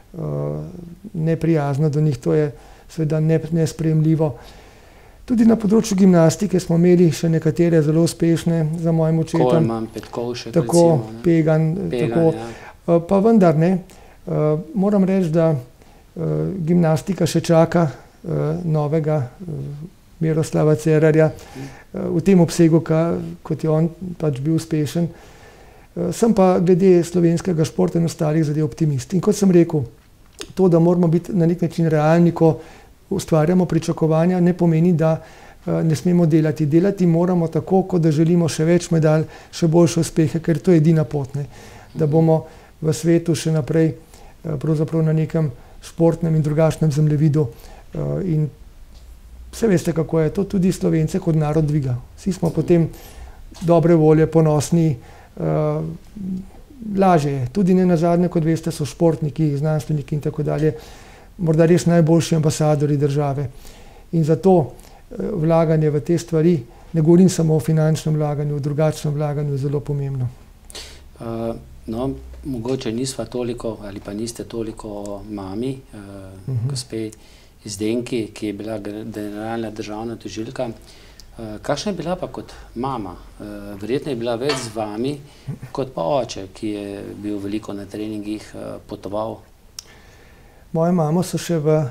neprijazno do njih. To je seveda nesprejemljivo. Tudi na področju gimnastike smo imeli še nekatere zelo uspešne za mojim očetom. Kolman, Petkovšek, tako, recimo, Pegan, Pegan, tako. Ja. Pa vendar ne. Moram reči, da gimnastika še čaka novega Miroslava Cerarja v tem obsegu, kot je on pač bil uspešen. Sem pa glede slovenskega športa in ostalih zadev optimist. In kot sem rekel, to, da moramo biti na nek način realni, ko ustvarjamo pričakovanja, ne pomeni, da ne smemo delati. Delati moramo tako, kot da želimo še več medalj, še boljše uspehe, ker to je edina pot, ne. Da bomo v svetu še naprej pravzaprav na nekem športnem in drugačnem zemljevidu. In vse veste, kako je to, tudi Slovence kot narod dviga. Vsi smo potem dobre volje, ponosni, Uh, lažje je. Tudi ne nazadnje, kot veste, so športniki, znanstveniki in tako dalje morda res najboljši ambasadori države. In zato uh, vlaganje v te stvari, ne govorim samo o finančnem vlaganju, o drugačnem vlaganju, je zelo pomembno. Uh, no, mogoče nisva toliko ali pa niste toliko o mami, uh, uh-huh. gospe Zdenki, ki je bila generalna državna tožilka. Kakšna je bila pa kot mama? Verjetno je bila več z vami kot pa oče, ki je bil veliko na treningih, potoval. Mojo mamo so še v,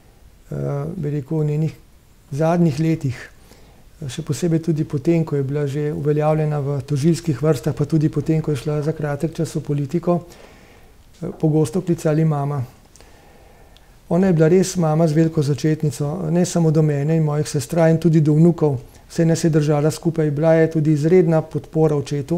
bi rekel, v njenih zadnjih letih, še posebej tudi potem, ko je bila že uveljavljena v tožilskih vrstah, pa tudi potem, ko je šla za kratek čas v politiko, pogosto klicali mama. Ona je bila res mama z veliko začetnico, ne samo do mene in mojih sestra in tudi do vnukov. Vse nas je držala skupaj, bila je tudi izredna podpora očetu.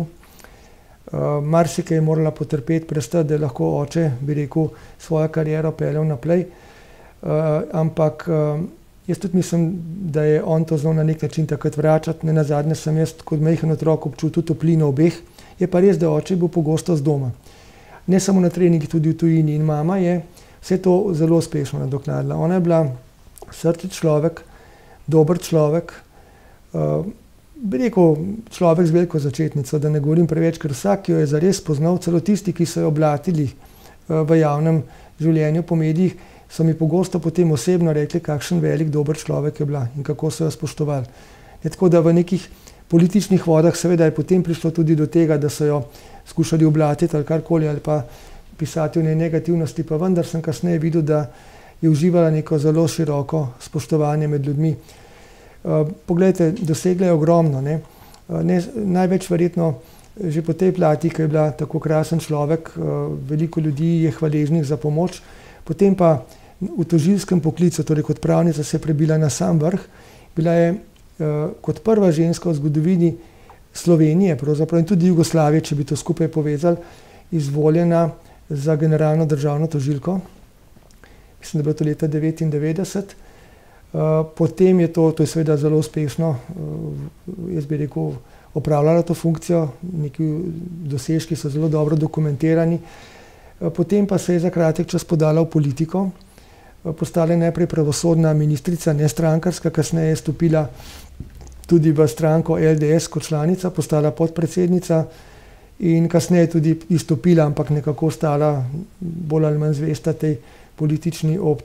Uh, marsikaj je morala potrpeti, prestati, da je lahko oče, bi rekel, svojo kariero peljal naprej. Uh, ampak uh, jaz tudi mislim, da je on to znal na nek način takrat vračati. Ne nazadnje sem jaz kot majhen otrok občutil toplino obeh. Je pa res, da oče je bil pogosto z doma. Ne samo na treningih, tudi v tujini. In mama je vse to zelo uspešno nadoknadila. Ona je bila srčen človek, dober človek, uh, bi rekel človek z veliko začetnico, da ne govorim preveč, ker vsak jo je zares poznal, celo tisti, ki so jo blatili uh, v javnem življenju po medijih, so mi pogosto potem osebno rekli, kakšen velik, dober človek je bila in kako so jo spoštovali. Je tako, da v nekih političnih vodah seveda je potem prišlo tudi do tega, da so jo skušali oblatiti ali karkoli, ali pa pisati o njej negativnosti, pa vendar sem kasneje videl, da je uživala neko zelo široko spoštovanje med ljudmi. Uh, poglejte, dosegla je ogromno, ne? Uh, ne, največ verjetno že po tej plati, ki je bila tako krasen človek, uh, veliko ljudi je hvaležnih za pomoč, potem pa v tožilskem poklicu, torej kot pravnica, se je prebila na sam vrh. Bila je uh, kot prva ženska v zgodovini Slovenije, pravzaprav in tudi Jugoslavije, če bi to skupaj povezali, izvoljena za generalno državno tožilko. Mislim, da je bilo to leta devetindevetdeset. Uh, potem je to, to je seveda zelo uspešno, uh, jaz bi rekel, opravljala to funkcijo, neki dosežki so zelo dobro dokumentirani. Uh, potem pa se je za kratek čas podala v politiko. Uh, postala je najprej pravosodna ministrica, ne strankarska, kasneje je stopila tudi v stranko L D S kot članica, postala podpredsednica in kasneje tudi izstopila, ampak nekako ostala bolj ali manj zvesta tej politični opciji.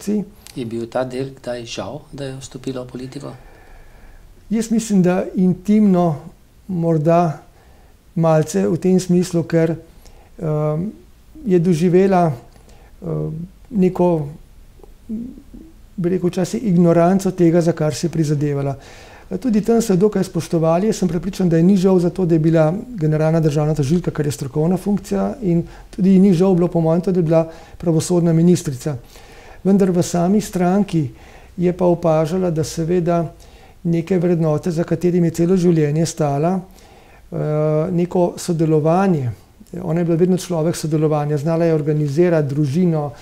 Je bil ta del kdaj žal, da je vstopila v politiko? Jaz mislim, da intimno morda malce v tem smislu, ker um, je doživela um, neko, bi rekel, včasih ignoranco tega, za kar si je prizadevala. Tudi tam so jo dokaj spoštovali, jaz sem prepričan, da je ni žal zato, da je bila generalna državna tožilka, kar je strokovna funkcija, in tudi ni žal bilo po mojem, da je bila pravosodna ministrica. Vendar v sami stranki je pa opažala, da seveda neke vrednote, za katerimi je celo življenje stala, neko sodelovanje, ona je bila vedno človek sodelovanja, znala je organizirati družino,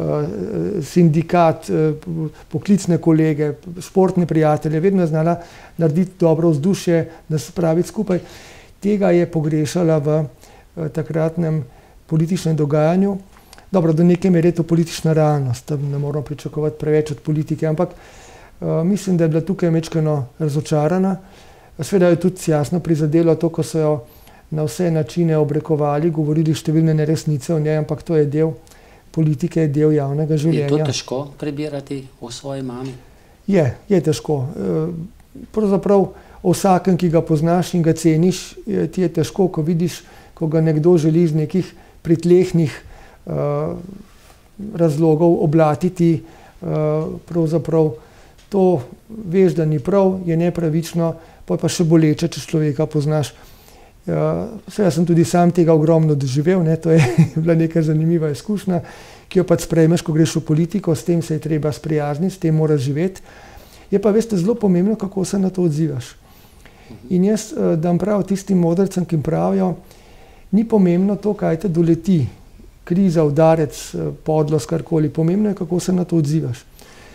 sindikat, poklicne kolege, športne prijatelje, vedno je znala narediti dobro vzdušje, da se spraviti skupaj. Tega je pogrešala v takratnem političnem dogajanju. Dobro, do neke mere je to politična realnost, tam ne moramo pričakovati preveč od politike, ampak mislim, da je bila tukaj mečkeno razočarana. Seveda je tudi jasno prizadelo to, ko so jo na vse načine obrekovali, govorili številne neresnice o njej, ampak to je del politike, je del javnega življenja. Je to težko prebirati o svoji mami? Je, je težko. Pravzaprav o vsakem, ki ga poznaš in ga ceniš, ti je težko, ko vidiš, ko ga nekdo želi iz nekih pritlehnih uh, razlogov oblatiti, uh, pravzaprav to veš, da ni prav, je nepravično, pa pa še boleče, če človeka poznaš. Uh, Seveda sem tudi sam tega ogromno doživel, ne, to je bila neka zanimiva izkušnja, ki jo pač sprejmeš, ko greš v politiko, s tem se je treba sprijazniti, s tem moraš živeti. Je pa, veste, zelo pomembno, kako se na to odzivaš. In jaz uh, dam prav tistim modrcem, ki pravijo, ni pomembno to, kaj te doleti, kriza, udarec, podlost, karkoli, pomembno je, kako se na to odzivaš.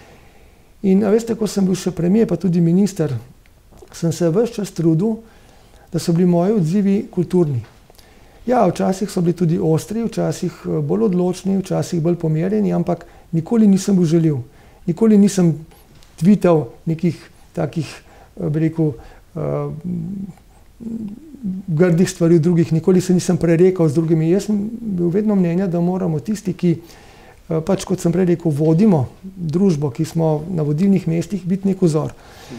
In a veste, ko sem bil še premier, pa tudi minister, sem se ves čas trudil, da so bili moji odzivi kulturni. Ja, včasih so bili tudi ostri, včasih bolj odločni, včasih bolj pomirjeni, ampak nikoli nisem bil žaljiv. Nikoli nisem tvital nekih takih, bi rekel, uh, grdih stvari v drugih, nikoli se nisem prerekal z drugimi. Jaz sem bil vedno mnenja, da moramo tisti, ki uh, pač, kot sem prej rekel, vodimo družbo, ki smo na vodilnih mestih, biti nek vzor.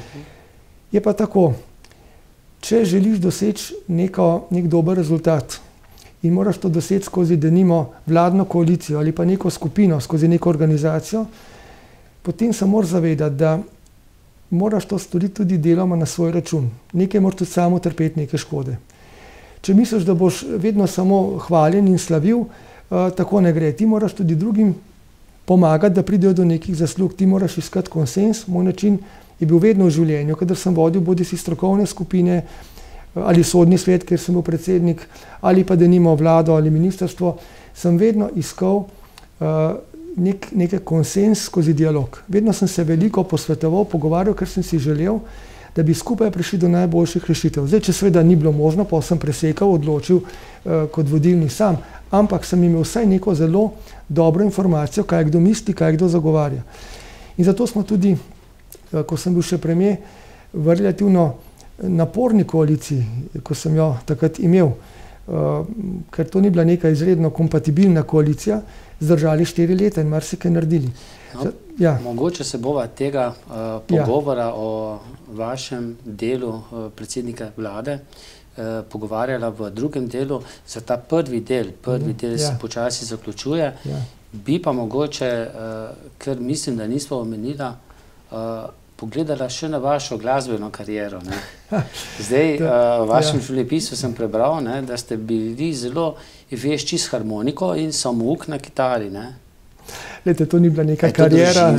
Je pa tako, če želiš doseči neko, nek dober rezultat in moraš to doseči skozi, denimo, vladno koalicijo ali pa neko skupino, skozi neko organizacijo, potem se moraš zavedati, da moraš to storiti tudi deloma na svoj račun. Nekaj moraš tudi samo trpeti neke škode. Če misliš, da boš vedno samo hvaljen in slavil, uh, tako ne gre. Ti moraš tudi drugim pomagati, da pridejo do nekih zaslug. Ti moraš iskati konsens. Moj način je bil vedno v življenju, kadar sem vodil bodi si strokovne skupine ali sodni svet, ker sem bil predsednik, ali pa denimo vlado ali ministrstvo, sem vedno iskal uh, nek, nek konsens skozi dialog. Vedno sem se veliko posvetoval, pogovarjal, ker sem si želel, da bi skupaj prišli do najboljših rešitev. Zdaj, če seveda ni bilo možno, pa sem presekal, odločil uh, kot vodilni sam, ampak sem imel vsaj neko zelo dobro informacijo, kaj kdo misli, kaj kdo zagovarja. In zato smo tudi, ko sem bil še premier, v relativno naporni koaliciji, ko sem jo takrat imel, ker to ni bila neka izredno kompatibilna koalicija, zdržali štiri leta in marsikaj naredili. No, ja. Mogoče se bova tega uh, pogovora ja. o vašem delu uh, predsednika vlade uh, pogovarjala v drugem delu. Za ta prvi del, prvi del ja. se počasi zaključuje. Ja. Bi pa mogoče, uh, ker mislim, da nismo omenila, uh, pogledala še na vašo glasbeno kariero. Ne? Zdaj, uh, v vašem ja. življenjepisu sem prebral, ne, da ste bili zelo vešči s harmoniko in samouk na kitari. Ne? Lete, to ni bila neka karijera.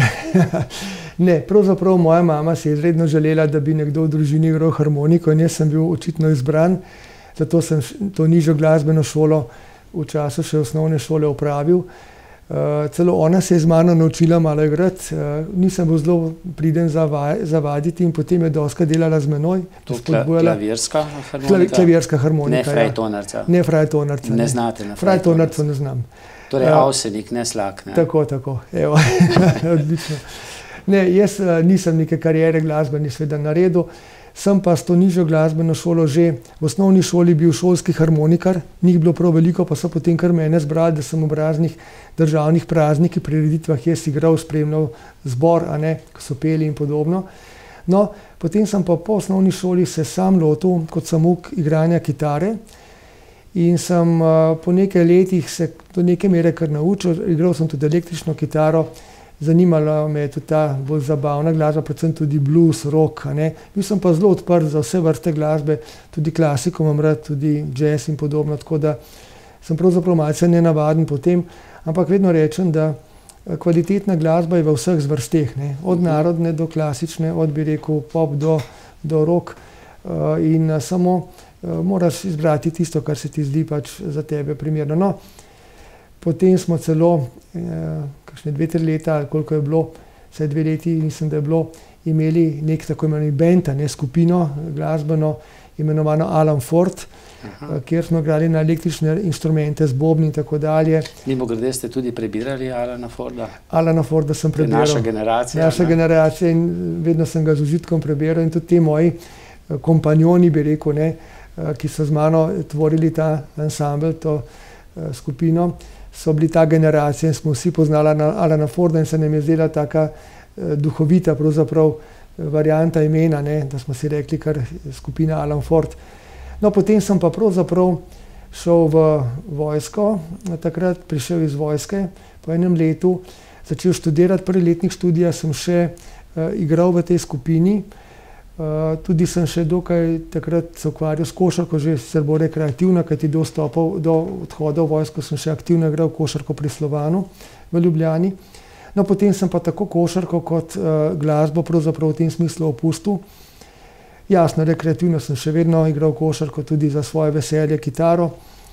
Ne, pravzaprav moja mama si je izredno želela, da bi nekdo v družini igral harmoniko in jaz sem bil očitno izbran, zato sem to nižjo glasbeno šolo v času še osnovne šole opravil. Uh, celo ona se je z mano naučila malo igrati, uh, nisem bil zelo priden zavaj, zavaditi in potem je doska delala z menoj. To klavirska harmonika? Klavirska harmonika, ne frajtonarca? Ne frajtonarca. Ne, ne znate na frajtonarca? ne znam. Torej uh, avsenik, ne slak, ne? Tako, tako, evo, odlično. Ne, jaz uh, nisem neke karijere glasbene sveda naredil, Sem pa s to nižjo glasbeno šolo že v osnovni šoli bil šolski harmonikar, ni bilo prav veliko, pa so potem kar mene zbrali, da sem ob raznih državnih praznikih, prireditvah jaz igral, spremljal zbor, a ne, ko so peli in podobno. No, potem sem pa po osnovni šoli se sam lotil kot samouk igranja kitare in sem uh, po nekaj letih se do neke mere kar naučil, igral sem tudi električno kitaro. Zanimala me je tudi ta bolj zabavna glasba, predvsem tudi blues, rock, a ne. Bil sem pa zelo odprt za vse vrste glasbe, tudi klasiko imam rad, tudi jazz in podobno, tako da sem pravzaprav malce nenavaden po tem, ampak vedno rečem, da kvalitetna glasba je v vseh zvrsteh, ne. Od narodne do klasične, od bi rekel pop do, do rock uh, in uh, samo uh, moraš izbrati tisto, kar se ti zdi pač za tebe primerno. No, potem smo celo eh, kakšne dve, tri leta, ali koliko je bilo, vsaj dve leti, mislim, da je bilo, imeli nek tako imenovani band, ne, skupino glasbeno, imenovano Alan Ford, eh, kjer smo igrali na električne instrumente z bobni in tako dalje. Mimogrede ste tudi prebirali Alana Forda? Alana Forda sem prebiral. Naša generacija. Naša ne? generacija in vedno sem ga z užitkom prebiral in tudi ti moji eh, kompanjoni, bi rekel, ne, eh, ki so z mano tvorili ta ansambel, to eh, skupino, so bili ta generacija in smo vsi poznali Alana Forda in se nam je zdela taka eh, duhovita pravzaprav varianta imena, ne, da smo si rekli kar skupina Alan Ford. No, potem sem pa pravzaprav šel v vojsko, takrat prišel iz vojske, po enem letu začel študirati, prvi letnik študija sem še uh, igral v tej skupini, uh, tudi sem še dokaj takrat se ukvarjal s košarko, že sicer bolj rekreativno, kajti do vstopov, do odhoda v vojsko sem še aktivno igral košarko pri Slovanu v Ljubljani. No, potem sem pa tako košarko kot uh, glasbo pravzaprav v tem smislu opustil. Jasno, rekreativno sem še vedno igral košarko, tudi za svoje veselje, kitaro,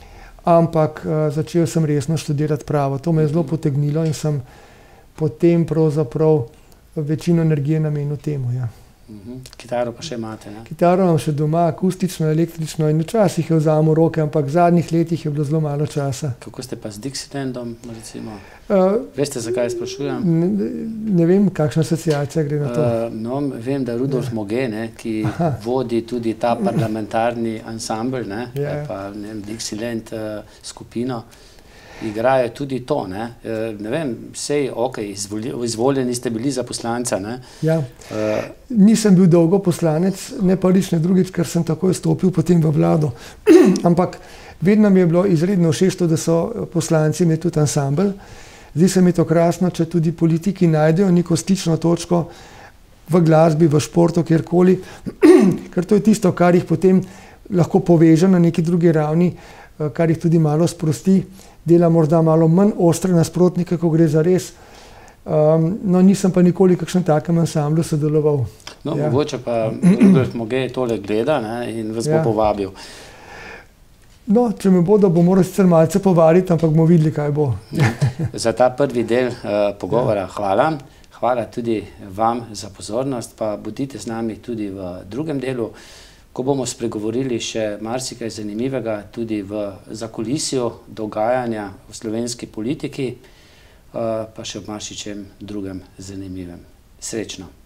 ampak uh, začel sem resno študirati pravo. To me je zelo potegnilo in sem potem pravzaprav večino energije namenil temu. Ja. Uh-huh. Kitaro pa še imate, ne? Kitaro imam še doma, akustično, električno in včasih jo vzamem v roke, ampak v zadnjih letih je bilo zelo malo časa. Kako ste pa z Dixielandom, recimo? Uh, Veste, zakaj sprašujem? Ne, ne vem, kakšna asociacija gre na to. Uh, no, vem, da Rudolf ja. Moge, ne, ki Aha. vodi tudi ta parlamentarni ansambl, ne, ja. pa ne vem, Dixieland uh, skupino, igrajo tudi to, ne, uh, ne vem, sej, ok, izvoli, izvoljeni ste bili za poslanca, ne. Ja. Uh, Nisem bil dolgo poslanec, ne prvič, ne drugič, ker sem takoj stopil potem v vlado, ampak vedno mi je bilo izredno všeč to, da so poslanci imeli tudi ansambl. Zdi se mi to krasno, če tudi politiki najdejo neko stično točko v glasbi, v športu, kjerkoli, ker to je tisto, kar jih potem lahko poveže na neki drugi ravni, kar jih tudi malo sprosti, dela morda malo manj ostre nasprotnike, ko gre za res. Um, no, nisem pa nikoli v kakšnem takem ansamblu sodeloval. No, ja. Mogoče pa Rudolf Moge tole gleda, ne, in vas ja. bo povabil. No, če me bodo, bo moral sicer malce povariti, ampak bomo videli, kaj bo. Za ta prvi del uh, pogovora ja. hvala. Hvala tudi vam za pozornost, pa bodite z nami tudi v drugem delu, ko bomo spregovorili še marsikaj zanimivega tudi v zakulisju dogajanja v slovenski politiki, uh, pa še v marsičem drugem zanimivem. Srečno!